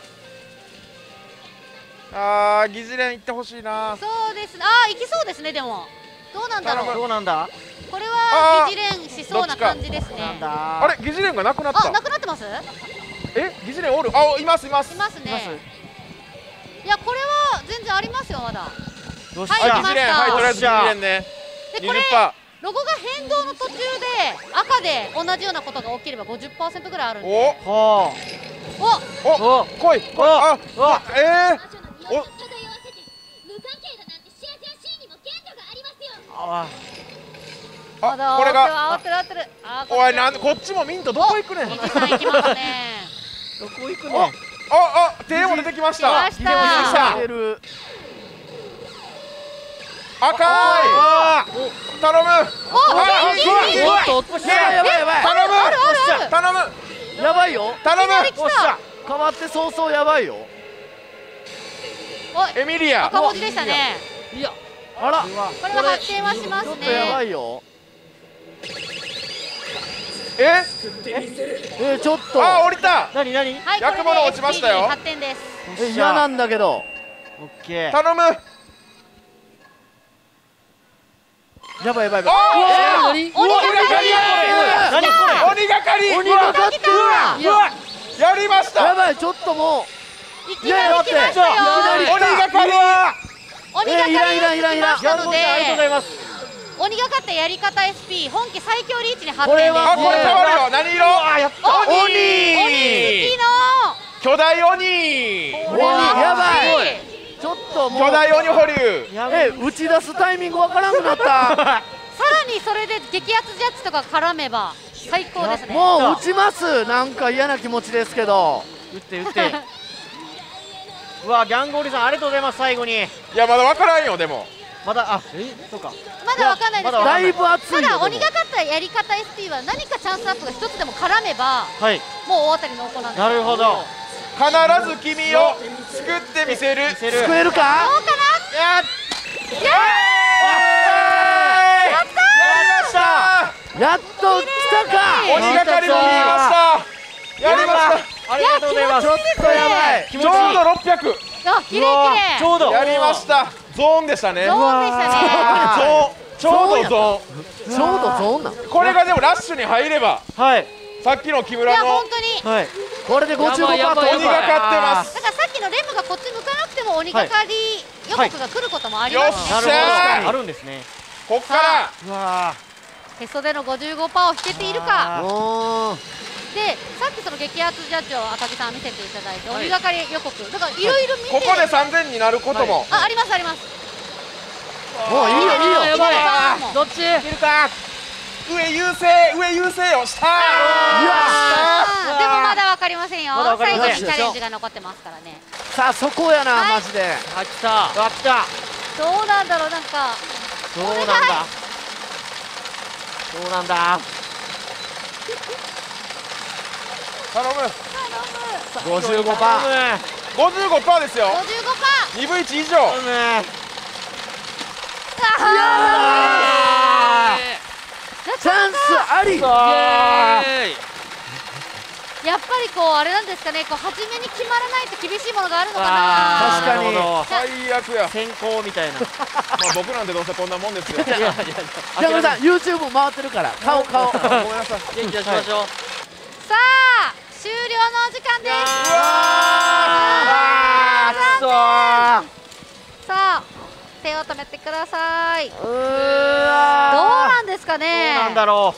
Speaker 2: あー疑似連行ってほしいな。
Speaker 3: そうです。ああ、行きそうですね。でもどうなんだろう。
Speaker 4: どうなんだ。
Speaker 3: これ
Speaker 2: あ
Speaker 3: が疑似連しそうな感じですね。
Speaker 4: なんだ
Speaker 2: あれ疑似連がなくなった
Speaker 3: あ、なくなってます？い
Speaker 2: え疑似連おるあいますいます
Speaker 3: ますね。いやこれは全然ありますよまだ。
Speaker 4: よっし
Speaker 3: はい、
Speaker 4: ゃ
Speaker 3: 来ま
Speaker 2: 疑似連はいとりあえず疑似連ね
Speaker 3: でこれ
Speaker 2: にじゅっパ
Speaker 3: ロゴが変動の途中で赤で同じようなことが起きれば ごじゅっパーセント ぐらいあるん
Speaker 2: ー
Speaker 3: で。
Speaker 2: お
Speaker 4: は
Speaker 3: お、
Speaker 2: お
Speaker 4: お
Speaker 2: 来い来いあ
Speaker 4: お
Speaker 2: えーお
Speaker 4: あ
Speaker 3: まだ
Speaker 2: あこれが
Speaker 3: 合ってる合ってる合ってる。あー、
Speaker 2: おいなんこっちもミントどこ行くねん
Speaker 3: にじさん行きますね。
Speaker 4: どこ行く
Speaker 2: お
Speaker 4: ね
Speaker 2: ああ手も出てきました
Speaker 3: 来ました
Speaker 2: 秀吉さん
Speaker 1: 出る
Speaker 2: 赤い頼む
Speaker 3: お、
Speaker 2: あ
Speaker 3: 元気に
Speaker 2: うわ
Speaker 1: おっとやばいやばいやばい
Speaker 2: 頼む
Speaker 3: あるある。
Speaker 2: 頼む
Speaker 1: やばいよ
Speaker 2: 頼む
Speaker 3: いきなり来た。
Speaker 1: 変わって早々やばいよ
Speaker 3: おい、
Speaker 2: エミリア
Speaker 3: 赤文字でしたね。
Speaker 4: いや
Speaker 1: あら
Speaker 3: これは発見はします
Speaker 1: ちょっとやば
Speaker 3: ね。
Speaker 1: いよ
Speaker 2: え
Speaker 1: えちょっと
Speaker 2: あ降りた
Speaker 4: なになに
Speaker 3: はい、これ
Speaker 2: 焼くもの落ちましたよ
Speaker 3: で エスピーディーはってんです。
Speaker 1: え嫌なんだけど
Speaker 4: オッケー
Speaker 2: 頼む
Speaker 1: やばいやばいやばい
Speaker 2: あ
Speaker 3: 鬼がかり
Speaker 4: 何こ
Speaker 2: 鬼がかり
Speaker 1: 鬼がかってるわ
Speaker 2: うわやりました
Speaker 1: やばいちょっとも
Speaker 3: いきなり来ましたよ。
Speaker 2: 鬼がかり
Speaker 3: 鬼がかり
Speaker 1: えいらんいらんいらんいらん
Speaker 3: 来ましたので、
Speaker 4: ありがとうございます
Speaker 3: 鬼がかったやり方 エスピー 本家最強リーチに発
Speaker 1: これ
Speaker 3: 展です。
Speaker 2: あこれ変わるよ何色
Speaker 4: あやった
Speaker 3: お、
Speaker 2: 鬼
Speaker 3: 鬼好きの
Speaker 2: 巨大鬼
Speaker 1: うわやばい
Speaker 3: い。
Speaker 1: ちょっともう
Speaker 2: 巨大鬼保留
Speaker 4: やばい
Speaker 1: え打ち出すタイミングわからんくなった
Speaker 3: さらにそれで激アツジャッジとか絡めば最高ですね。
Speaker 1: もう打ちますなんか嫌な気持ちですけど
Speaker 4: 打って打ってうわギャンゴーリさんありがとうございます最後に
Speaker 2: いやまだ分からんよでも
Speaker 4: まだあえそうか
Speaker 3: まだわかんないですけど、
Speaker 4: まだ
Speaker 1: だいぶ熱いよ
Speaker 3: ただ鬼
Speaker 1: でも
Speaker 3: がかったやり方 エスピー は何かチャンスアップが一つでも絡めば
Speaker 4: はい
Speaker 3: もう大当たりの子なんです。
Speaker 4: なるほど
Speaker 2: 必ず君を救ってみせる
Speaker 4: 見せる
Speaker 1: 救えるか
Speaker 3: どうか
Speaker 2: やっ
Speaker 3: な。いや
Speaker 2: やった
Speaker 1: やっと来たか
Speaker 2: 鬼がかりも見えましたやりました
Speaker 4: ありがとうございます
Speaker 1: ちょっとやばい
Speaker 4: 気持ちいい
Speaker 2: ちょうどろっぴゃく
Speaker 3: あ、綺麗綺麗。
Speaker 4: ちょうど
Speaker 2: やりましたゾーンでしたね
Speaker 3: ゾ
Speaker 2: ゾ
Speaker 3: ーンでしたね。
Speaker 2: ーンちょうどゾー
Speaker 1: ちょうどゾーンなん
Speaker 2: ンこれがでもラッシュに入れば
Speaker 4: はい
Speaker 2: さっきの木
Speaker 3: い
Speaker 2: 村の
Speaker 3: や本当に。
Speaker 4: はい
Speaker 1: これでごじゅうごパー
Speaker 5: やばいやばい
Speaker 2: 鬼がかってます
Speaker 3: だからさっきのレムがこっち向かなくても鬼がかり予告が来ることもありますね。
Speaker 2: よっし
Speaker 4: なるほ
Speaker 2: ゃ
Speaker 4: どあるんですね
Speaker 2: こっから
Speaker 4: うわ
Speaker 3: へそでの ごじゅうごパーセント を引けているか。
Speaker 1: おー
Speaker 3: で、さっきその激アツジャッジを赤木さん見せていただいて、
Speaker 4: はい
Speaker 3: 鬼がかり予告。だからいろいろ見て。
Speaker 2: ここでさんぜんになることも
Speaker 3: あ、ありますあります。
Speaker 1: もういいよいいよ
Speaker 5: やばい
Speaker 3: あー
Speaker 5: どっち
Speaker 2: いけるか上優勢上優勢よしたー
Speaker 3: あーでもまだわかりませんよ。
Speaker 4: まだわかりません
Speaker 3: 最後にチャレンジが残ってますからね。
Speaker 1: さあそこやな
Speaker 3: はい
Speaker 1: マジで
Speaker 5: あ来た
Speaker 4: あ来た
Speaker 3: どうなんだろうなんか。
Speaker 4: どうなんだどうなんだ
Speaker 2: 頼む
Speaker 1: ごじゅうごパー
Speaker 4: 頼む
Speaker 2: ごじゅうごパーセントですよ
Speaker 3: ごじゅうごパーセン
Speaker 2: にぶいち以上
Speaker 4: 頼む
Speaker 3: ト。あ
Speaker 1: チャンスあり
Speaker 4: あ
Speaker 5: えい
Speaker 3: やっぱりこうあれなんですかね、こう初めに決まらないと厳しいものがあるのか
Speaker 4: あー
Speaker 3: な。
Speaker 1: 確かに
Speaker 4: なるほど
Speaker 2: 最悪や
Speaker 4: 先行みたいな
Speaker 2: まあ僕なんてどうせこんなもんですよ
Speaker 1: じゃあ皆さん YouTube 回ってるから顔顔
Speaker 2: ごめんなさい
Speaker 5: 元気出しましょう
Speaker 3: さあ終了のお時間です。
Speaker 1: あーくそー
Speaker 3: さあ手を止めてください。どう
Speaker 1: うーわ
Speaker 3: なんですか
Speaker 4: どう
Speaker 3: ね。
Speaker 4: なんだろ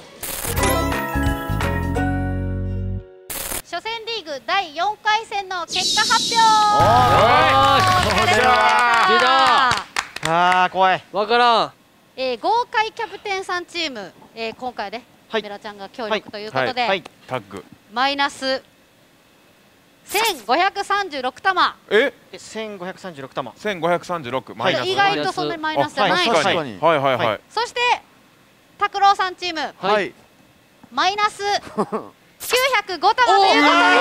Speaker 3: 初戦リーグだいよんかい戦の結果発表。
Speaker 1: お
Speaker 3: お疲れ様でした。
Speaker 5: 出た
Speaker 4: うあー怖い
Speaker 5: わからん
Speaker 3: えー豪快キャプテンさんチーム、えー今回で、
Speaker 4: はい
Speaker 3: メラちゃんが協力ということで、
Speaker 4: はい
Speaker 2: タッグ
Speaker 3: マイナスせんごひゃくさんじゅうろく玉。
Speaker 2: え
Speaker 4: えせんごひゃくさんじゅうろく玉
Speaker 2: せんごひゃくさんじゅうろくマイナス
Speaker 3: 意外とそんなにマイナスじゃない。
Speaker 4: あはい
Speaker 2: 確かにはいはいはい
Speaker 3: そして拓郎さんチーム
Speaker 1: はい
Speaker 3: マイナスきゅうひゃくご玉ということで、えー、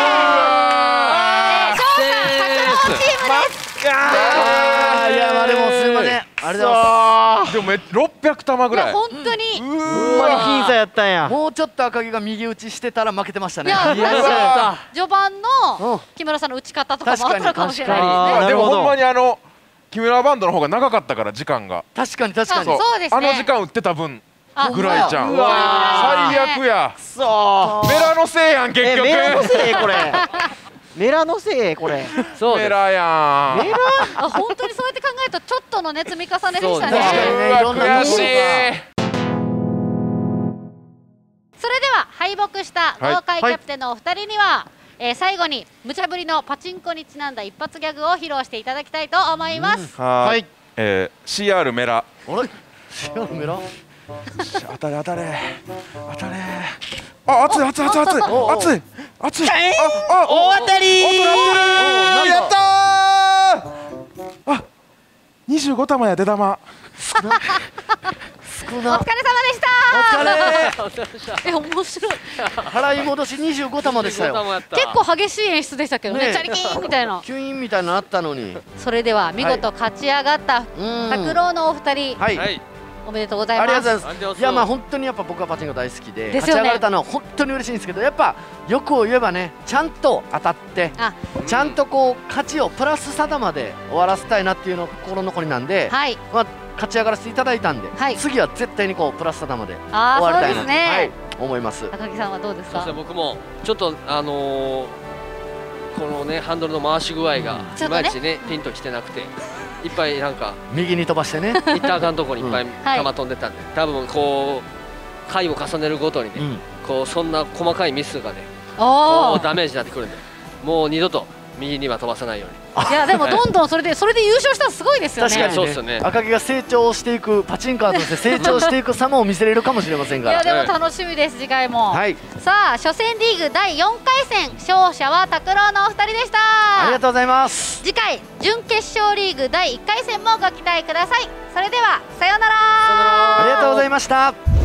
Speaker 3: 翔さん拓郎チームです。
Speaker 1: あーいやまあでもすいませんありがとうございま
Speaker 2: でもめろっぴゃく玉ぐ
Speaker 3: いや
Speaker 2: らい
Speaker 3: 本当に。
Speaker 2: う
Speaker 4: ほんまに僅差やったんや
Speaker 1: すもうちょっと赤木が右打ちしてたら負けてましたね
Speaker 3: いや
Speaker 4: いや
Speaker 3: 確かに序盤
Speaker 1: うん
Speaker 3: の木村さんの打ち方とかもあったのかもしれない
Speaker 4: 確かに
Speaker 3: ですね。
Speaker 2: で
Speaker 4: なるほど
Speaker 2: もほんまにあの木村バンドの方が長かったから時間が
Speaker 1: 確かに確かに
Speaker 3: そうですね
Speaker 2: あの時間打ってた分
Speaker 3: あ
Speaker 2: ぐらいちゃん
Speaker 1: うわ
Speaker 2: 最悪や
Speaker 4: くそ
Speaker 2: メラのせいやん結
Speaker 4: え
Speaker 2: 局
Speaker 4: メラのせいこれメラのせいこれ
Speaker 5: そうです。
Speaker 2: メラやん
Speaker 4: メラ
Speaker 3: あ本当にそうやって考えるとちょっとのね積み重ねでしたね。
Speaker 1: 確かにねいろんな
Speaker 2: 悔しい
Speaker 3: それでは敗北した
Speaker 2: はい
Speaker 3: 東海キャプテンのお二人には、えー最後に無茶ぶりのパチンコにちなんだ一発ギャグを披露していただきたいと思います。
Speaker 2: は
Speaker 1: はいい
Speaker 2: えー シーアール メラ
Speaker 1: あれ違うメラ
Speaker 2: 当たれ当たれ当たれあ熱い熱い熱い熱い
Speaker 1: おうおう
Speaker 2: 熱い熱いああ
Speaker 4: 大当たりー
Speaker 2: 音鳴ってるやったーあにじゅうご玉や出玉
Speaker 1: 少な
Speaker 3: お疲れ様でした
Speaker 1: お疲れ
Speaker 3: え面白い。
Speaker 1: 払い戻しにじゅうご玉でしたよ
Speaker 3: 結構激しい演出でしたけどね
Speaker 1: ね
Speaker 3: チャリキーンみたいな。
Speaker 1: キュインみたいなのあったのに
Speaker 3: それでは見事勝ち上がった
Speaker 1: うん
Speaker 3: 拓郎のお二人、
Speaker 1: はい
Speaker 5: はい。
Speaker 3: おめでとうござい
Speaker 1: ありが
Speaker 3: ます。
Speaker 1: とうございますいやまあ本当にやっぱ僕はパチンコ大好きで
Speaker 3: ですよね
Speaker 1: 勝ち上がれたのは本当に嬉しいんですけどやっぱ欲を言えばねちゃんと当たって
Speaker 3: あ
Speaker 1: ちゃんとこう勝ちをプラスさだまで終わらせたいなっていうのが心残りなんで、
Speaker 3: はい。
Speaker 1: まあ、勝ち上がらせていただいたんで、
Speaker 3: はい
Speaker 1: 次は絶対にこうプラスさだまで
Speaker 3: ああそう
Speaker 1: 終わりたいなと、
Speaker 3: ですね。
Speaker 1: はい、思います。
Speaker 3: 高木さんはどうですか
Speaker 5: そして。僕もちょっとあのーこのねハンドルの回し具合が
Speaker 3: ちょっとね
Speaker 5: いまいちねピンときてなくていっぱいなんか
Speaker 1: 右に飛ばしてね、
Speaker 5: 行ったらあかんとこにいっぱい
Speaker 3: はい
Speaker 5: 球飛んでたんで、多分こう回を重ねるごとにね、
Speaker 1: うん、
Speaker 5: こうそんな細かいミスがね
Speaker 3: おお。
Speaker 5: こうダメージになってくるんで、もう二度と右には飛ばさないように。
Speaker 3: いやでもどんどんそれでそれで優勝したらすごいですよね。
Speaker 1: 確かにね
Speaker 5: そうっすよね
Speaker 1: 赤木が成長していくパチンカーとして成長していく様を見せれるかもしれませんから。
Speaker 3: いやでも楽しみです次回も。
Speaker 1: はい、
Speaker 3: さあ初戦リーグだいよんかい戦勝者は拓郎のお二人でした。
Speaker 1: ありがとうございます。
Speaker 3: 次回準決勝リーグだいいっかい戦もご期待ください。それではさようなら。
Speaker 1: ありがとうございました。